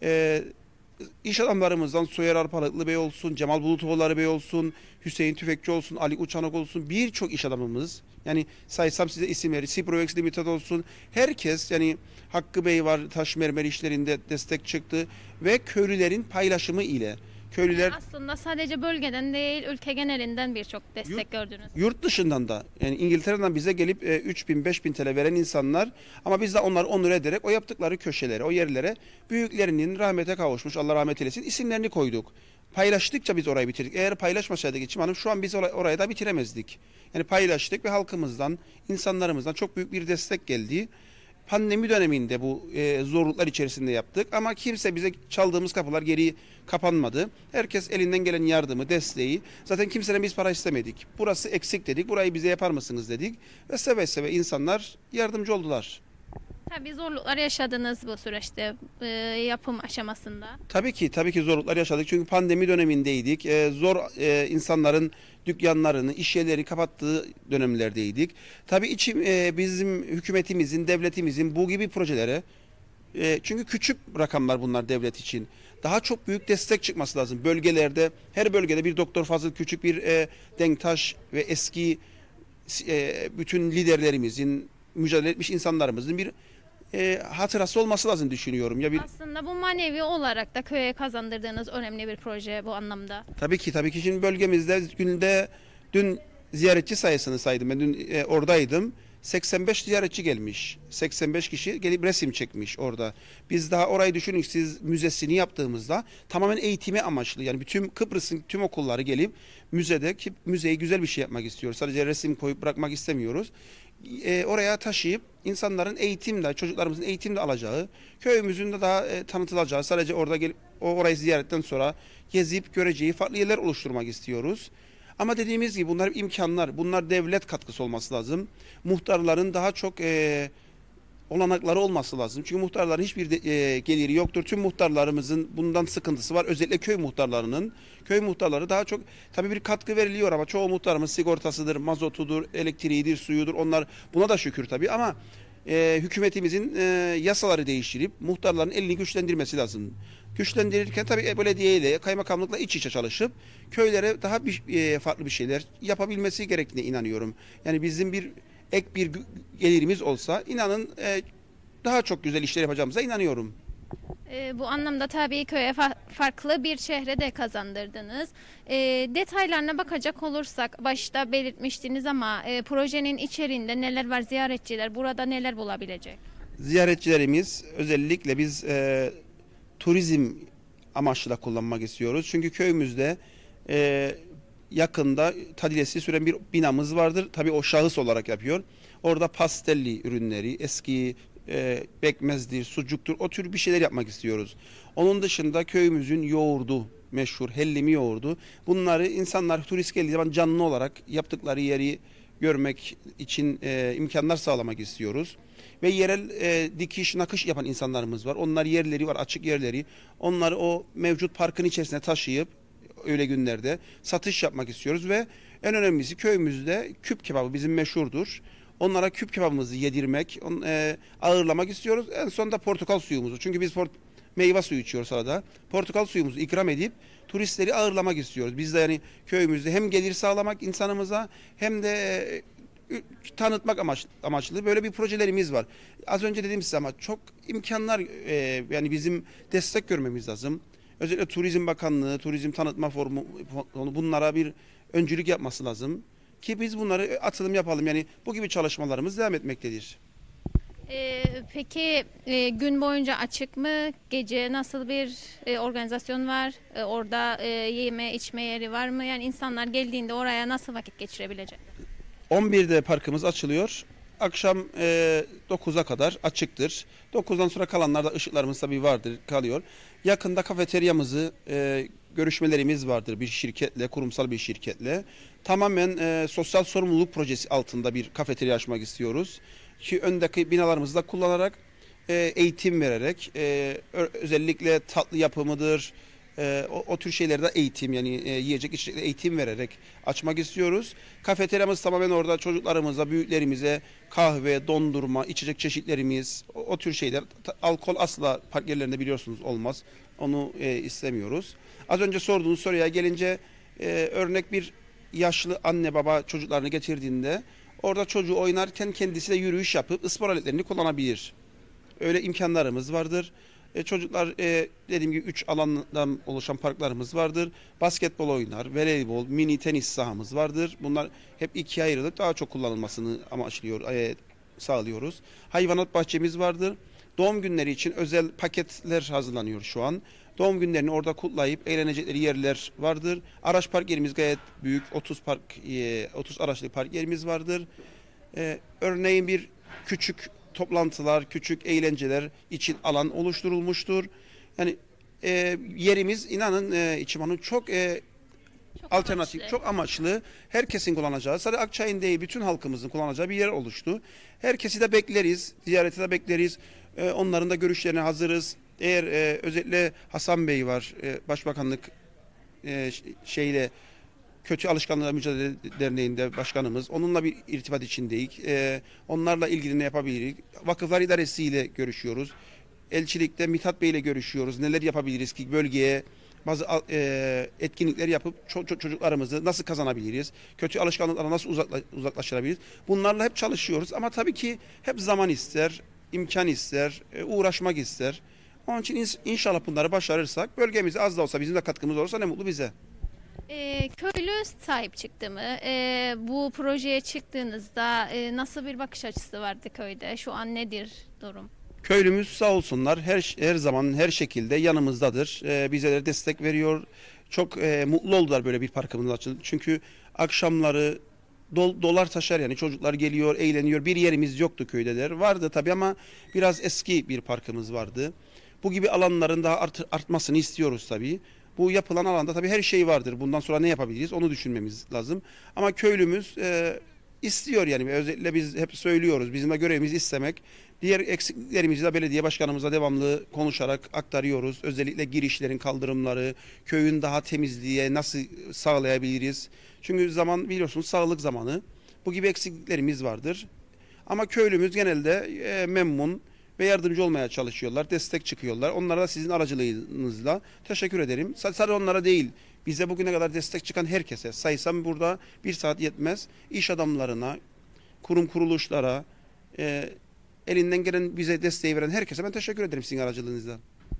İş adamlarımızdan Soyer Arpalıklı Bey olsun, Cemal Bulutoğulları Bey olsun, Hüseyin Tüfekçi olsun, Ali Uçanak olsun, birçok iş adamımız, yani saysam size isimleri, Ciproex Limited olsun, herkes, yani Hakkı Bey var, taş mermer işlerinde destek çıktı ve köylülerin paylaşımı ile köylüler Aslında sadece bölgeden değil, ülke genelinden birçok destek gördünüz. yurt dışından da, yani İngiltere'den bize gelip 3.000-5.000 TL veren insanlar, ama biz de onları onur ederek o yaptıkları köşelere, o yerlere büyüklerinin rahmete kavuşmuş, Allah rahmet eylesin, isimlerini koyduk. Paylaştıkça biz orayı bitirdik. Eğer paylaşmasaydık İçim Hanım, şu an biz orayı da bitiremezdik. Yani paylaştık ve halkımızdan, insanlarımızdan çok büyük bir destek geldi. Pandemi döneminde bu zorluklar içerisinde yaptık, ama kimse bize çaldığımız kapılar geri kapanmadı. Herkes elinden gelen yardımı, desteği, zaten kimseden biz para istemedik. Burası eksik dedik, burayı bize yapar mısınız dedik ve seve seve insanlar yardımcı oldular. Tabii zorluklar yaşadınız bu süreçte, yapım aşamasında. Tabii ki zorluklar yaşadık, çünkü pandemi dönemindeydik. İnsanların dükkanlarını, iş yerlerini kapattığı dönemlerdeydik. Tabii bizim hükümetimizin, devletimizin bu gibi projelere, çünkü küçük rakamlar bunlar devlet için, daha çok büyük destek çıkması lazım. Bölgelerde, her bölgede bir Doktor Fazıl Küçük, bir Denktaş ve eski bütün liderlerimizin, mücadele etmiş insanlarımızın bir hatırası olması lazım düşünüyorum. Aslında bu manevi olarak da köye kazandırdığınız önemli bir proje bu anlamda. Tabii ki şimdi bölgemizde dün ziyaretçi sayısını saydım. Ben dün oradaydım. 85 ziyaretçi gelmiş. 85 kişi gelip resim çekmiş orada. Biz daha orayı düşünün, siz müzesini yaptığımızda tamamen eğitimi amaçlı. Yani bütün Kıbrıs'ın tüm okulları gelip müzeyi güzel bir şey yapmak istiyoruz. Sadece resim koyup bırakmak istemiyoruz. Oraya taşıyıp insanların eğitimde, çocuklarımızın eğitimde alacağı, köyümüzün de daha tanıtılacağı, sadece orada gelip orayı ziyaretten sonra gezip göreceği farklı yerler oluşturmak istiyoruz. Ama dediğimiz gibi bunlar imkanlar, bunlar devlet katkısı olması lazım. Muhtarların daha çok olanakları olması lazım. Çünkü muhtarların hiçbir geliri yoktur. Tüm muhtarlarımızın bundan sıkıntısı var. Özellikle köy muhtarlarının. Köy muhtarları daha çok, tabii bir katkı veriliyor, ama çoğu muhtarımız sigortasıdır, mazotudur, elektriğidir, suyudur. Onlar buna da şükür tabii, ama hükümetimizin yasaları değiştirip muhtarların elini güçlendirmesi lazım. Güçlendirirken tabii belediyeyle, kaymakamlıkla iç içe çalışıp köylere daha farklı bir şeyler yapabilmesi gerektiğine inanıyorum. Yani bizim bir gelirimiz olsa, inanın daha çok güzel işler yapacağımıza inanıyorum. Bu anlamda tabii köye farklı bir şehre de kazandırdınız. Detaylarına bakacak olursak, başta belirtmiştiniz ama projenin içeriğinde neler var, ziyaretçiler burada neler bulabilecek? Ziyaretçilerimiz özellikle biz turizm amaçlı da kullanmak istiyoruz. Çünkü köyümüzde yakında tadilesi süren bir binamız vardır. Tabii o şahıs olarak yapıyor. Orada pastelli ürünleri, eski bekmezdir, sucuktur, o tür bir şeyler yapmak istiyoruz. Onun dışında köyümüzün yoğurdu, meşhur hellimi yoğurdu. Bunları insanlar, turist geldiği zaman canlı olarak yaptıkları yeri görmek için imkanlar sağlamak istiyoruz. Ve yerel dikiş, nakış yapan insanlarımız var. Onlar yerleri var, açık yerleri. Onları o mevcut parkın içerisine taşıyıp öyle günlerde satış yapmak istiyoruz ve en önemlisi köyümüzde küp kebabı bizim meşhurdur. Onlara küp kebabımızı yedirmek, ağırlamak istiyoruz. En sonunda portakal suyumuzu. Çünkü biz meyve suyu içiyoruz arada. Portakal suyumuzu ikram edip turistleri ağırlamak istiyoruz. Biz de yani köyümüzde hem gelir sağlamak insanımıza, hem de tanıtmak amaçlı böyle bir projelerimiz var. Az önce dediğim size, ama çok imkanlar, yani bizim destek görmemiz lazım. Özellikle Turizm Bakanlığı, Turizm Tanıtma Forumu bunlara bir öncülük yapması lazım. Ki biz bunları atılım yapalım. Yani bu gibi çalışmalarımız devam etmektedir. Peki gün boyunca açık mı? Gece nasıl bir organizasyon var? Orada yeme içme yeri var mı? Yani insanlar geldiğinde oraya nasıl vakit geçirebilecek? 11'de parkımız açılıyor. Akşam 9'a kadar açıktır. 9'dan sonra kalanlarda ışıklarımız tabii vardır, kalıyor. Yakında kafeteryamızı görüşmelerimiz vardır bir şirketle, kurumsal bir şirketle. Tamamen sosyal sorumluluk projesi altında bir kafeterya açmak istiyoruz. Ki öndeki binalarımızı da kullanarak eğitim vererek özellikle tatlı yapımıdır, o tür şeylerde eğitim yani yiyecek içecek eğitim vererek açmak istiyoruz. Kafeteryamız tamamen orada çocuklarımıza, büyüklerimize kahve, dondurma, içecek çeşitlerimiz, o tür şeyler. Alkol asla park yerlerinde biliyorsunuz olmaz. Onu istemiyoruz. Az önce sorduğunuz soruya gelince örnek bir yaşlı anne baba çocuklarını getirdiğinde orada çocuğu oynarken kendisi de yürüyüş yapıp spor aletlerini kullanabilir. Öyle imkanlarımız vardır. Çocuklar dediğim gibi 3 alandan oluşan parklarımız vardır. Basketbol oynar, voleybol, mini tenis sahamız vardır. Bunlar hep ikiye ayrılıp daha çok kullanılmasını sağlıyoruz. Hayvanat bahçemiz vardır. Doğum günleri için özel paketler hazırlanıyor şu an. Doğum günlerini orada kutlayıp eğlenecekleri yerler vardır. Araç park yerimiz gayet büyük. 30 araçlı park yerimiz vardır. Örneğin bir küçük toplantılar, küçük eğlenceler için alan oluşturulmuştur. Yani yerimiz inanın İçimhan'ın çok alternatif, amaçlı. Çok amaçlı. Herkesin kullanacağı, sadece Akçay'ın değil bütün halkımızın kullanacağı bir yer oluştu. Herkesi de bekleriz, ziyarete de bekleriz. Onların da görüşlerine hazırız. Eğer özellikle Hasan Bey var, Başbakanlık Kötü Alışkanlıkla Mücadele Derneği'nde başkanımız. Onunla bir irtibat içindeyiz. Onlarla ilgili ne yapabiliriz? Vakıflar İdaresi ile görüşüyoruz. Elçilikte Mithat Bey ile görüşüyoruz. Neler yapabiliriz ki bölgeye bazı etkinlikler yapıp çocuklarımızı nasıl kazanabiliriz? Kötü alışkanlıklara nasıl uzaklaştırabiliriz? Bunlarla hep çalışıyoruz ama tabii ki hep zaman ister, imkan ister, uğraşmak ister. Onun için inşallah bunları başarırsak bölgemize az da olsa bizim de katkımız olursa ne mutlu bize. Köylü sahip çıktı mı? Bu projeye çıktığınızda nasıl bir bakış açısı vardı köyde? Şu an nedir durum? Köylümüz sağ olsunlar her zaman her şekilde yanımızdadır. Bize de destek veriyor. Çok mutlu oldular böyle bir parkımız açıldı. Çünkü akşamları dolar taşar yani çocuklar geliyor, eğleniyor. Bir yerimiz yoktu köydeler. Vardı tabii ama biraz eski bir parkımız vardı. Bu gibi alanların daha artmasını istiyoruz tabii. Bu yapılan alanda tabii her şey vardır. Bundan sonra ne yapabiliriz onu düşünmemiz lazım. Ama köylümüz istiyor yani özellikle biz hep söylüyoruz. Bizim de görevimiz istemek. Diğer eksiklerimizi de belediye başkanımızla devamlı konuşarak aktarıyoruz. Özellikle girişlerin kaldırımları, köyün daha temizliğe nasıl sağlayabiliriz? Çünkü zaman biliyorsunuz sağlık zamanı. Bu gibi eksiklerimiz vardır. Ama köylümüz genelde memnun ve yardımcı olmaya çalışıyorlar, destek çıkıyorlar. Onlara da sizin aracılığınızla teşekkür ederim. Sadece onlara değil, bize bugüne kadar destek çıkan herkese, saysam burada 1 saat yetmez, iş adamlarına, kurum kuruluşlara, elinden gelen bize desteği veren herkese ben teşekkür ederim sizin aracılığınızla.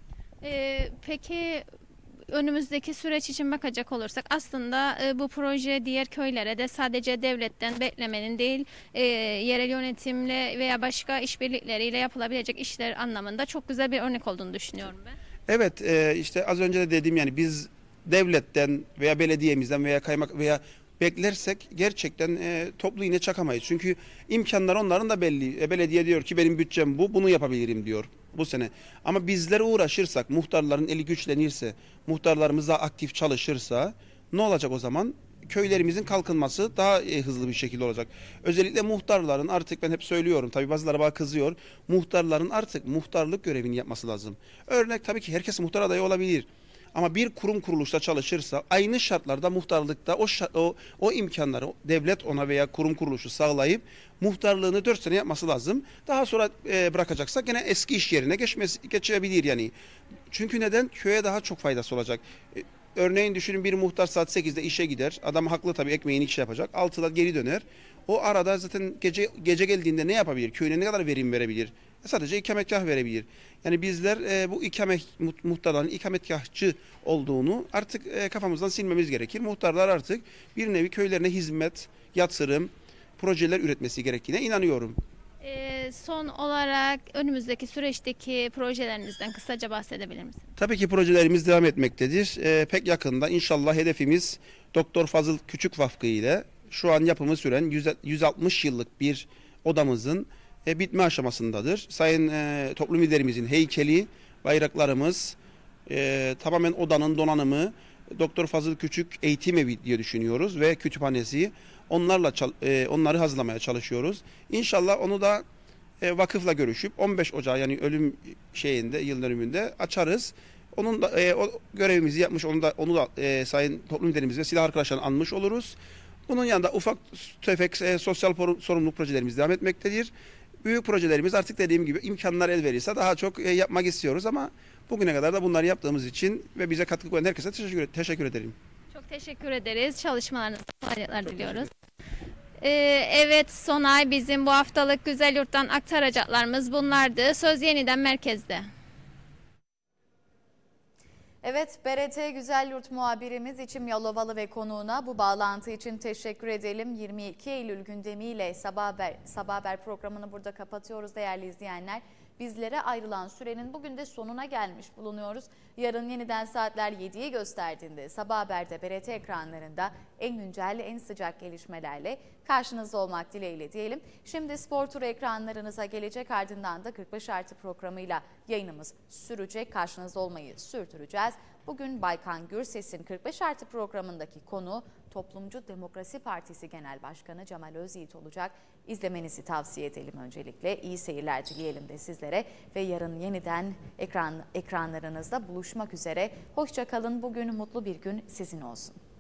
Peki önümüzdeki süreç için bakacak olursak aslında bu proje diğer köylere de sadece devletten beklemenin değil yerel yönetimle veya başka işbirlikleriyle yapılabilecek işler anlamında çok güzel bir örnek olduğunu düşünüyorum ben. Evet işte az önce de dediğim yani biz devletten veya belediyemizden veya kaymak veya beklersek gerçekten toplu iğne çakamayız. Çünkü imkanlar onların da belli. Belediye diyor ki benim bütçem bu, bunu yapabilirim diyor bu sene. Ama bizler uğraşırsak, muhtarların eli güçlenirse, muhtarlarımız daha aktif çalışırsa ne olacak o zaman? Köylerimizin kalkınması daha hızlı bir şekilde olacak. Özellikle muhtarların artık ben hep söylüyorum, tabii bazıları bana kızıyor, muhtarların artık muhtarlık görevini yapması lazım. Örnek tabii ki herkes muhtar adayı olabilir. Ama bir kurum kuruluşta çalışırsa aynı şartlarda muhtarlıkta o imkanları devlet ona veya kurum kuruluşu sağlayıp muhtarlığını 4 sene yapması lazım. Daha sonra bırakacaksa gene eski iş yerine geçebilir yani. Çünkü neden? Köye daha çok faydası olacak. Örneğin düşünün bir muhtar saat 8'de işe gider. Adam haklı tabii ekmeğini iş yapacak. 6'da geri döner. O arada zaten gece geldiğinde ne yapabilir? Köyüne ne kadar verim verebilir? Sadece ikametgah verebilir. Yani bizler bu muhtarların ikametgahçı olduğunu artık kafamızdan silmemiz gerekir. Muhtarlar artık bir nevi köylerine hizmet, yatırım, projeler üretmesi gerektiğine inanıyorum. Son olarak önümüzdeki süreçteki projelerinizden kısaca bahsedebilir misiniz? Tabii ki projelerimiz devam etmektedir. Pek yakında inşallah hedefimiz Doktor Fazıl Küçükvafkı ile şu an yapımı süren 160 yıllık bir odamızın bitme aşamasındadır. Sayın toplum liderimizin heykeli, bayraklarımız, tamamen odanın donanımı Doktor Fazıl Küçük Eğitim Evi diye düşünüyoruz ve kütüphanesi. Onları hazırlamaya çalışıyoruz. İnşallah onu da vakıfla görüşüp 15 Ocağı yani ölüm yıl dönümünde açarız. Onun da o görevimizi yapmış, onu da sayın toplum liderimiz ve silah arkadaşlarını anmış oluruz. Bunun yanında ufak tefek sosyal sorumluluk projelerimiz devam etmektedir. Büyük projelerimiz artık dediğim gibi imkanlar el verirse daha çok yapmak istiyoruz ama bugüne kadar da bunları yaptığımız için ve bize katkı koyan herkese teşekkür ederim. Çok teşekkür ederiz. Çalışmalarınızda faydalar diliyoruz. Evet Sonay, bizim bu haftalık Güzel Yurt'tan aktaracaklarımız bunlardı. Söz yeniden merkezde. Evet, BRT Güzel Yurt muhabirimiz İçim Yalovalı ve konuğuna bu bağlantı için teşekkür edelim. 22 Eylül gündemiyle Sabah Haber programını burada kapatıyoruz değerli izleyenler. Bizlere ayrılan sürenin bugün de sonuna gelmiş bulunuyoruz. Yarın yeniden saatler 7'yi gösterdiğinde Sabah Haber'de BRT ekranlarında en güncel, en sıcak gelişmelerle karşınızda olmak dileğiyle diyelim. Şimdi spor turu ekranlarınıza gelecek, ardından da 45 Artı programıyla yayınımız sürecek. Karşınızda olmayı sürdüreceğiz. Bugün Baykan Gürses'in 45 Artı programındaki konu Toplumcu Demokrasi Partisi Genel Başkanı Cemal Özyiğit olacak. İzlemenizi tavsiye edelim öncelikle. İyi seyirler dileyelim de sizlere ve yarın yeniden ekranlarınızda buluşmak üzere. Hoşça kalın. Bugün mutlu bir gün sizin olsun.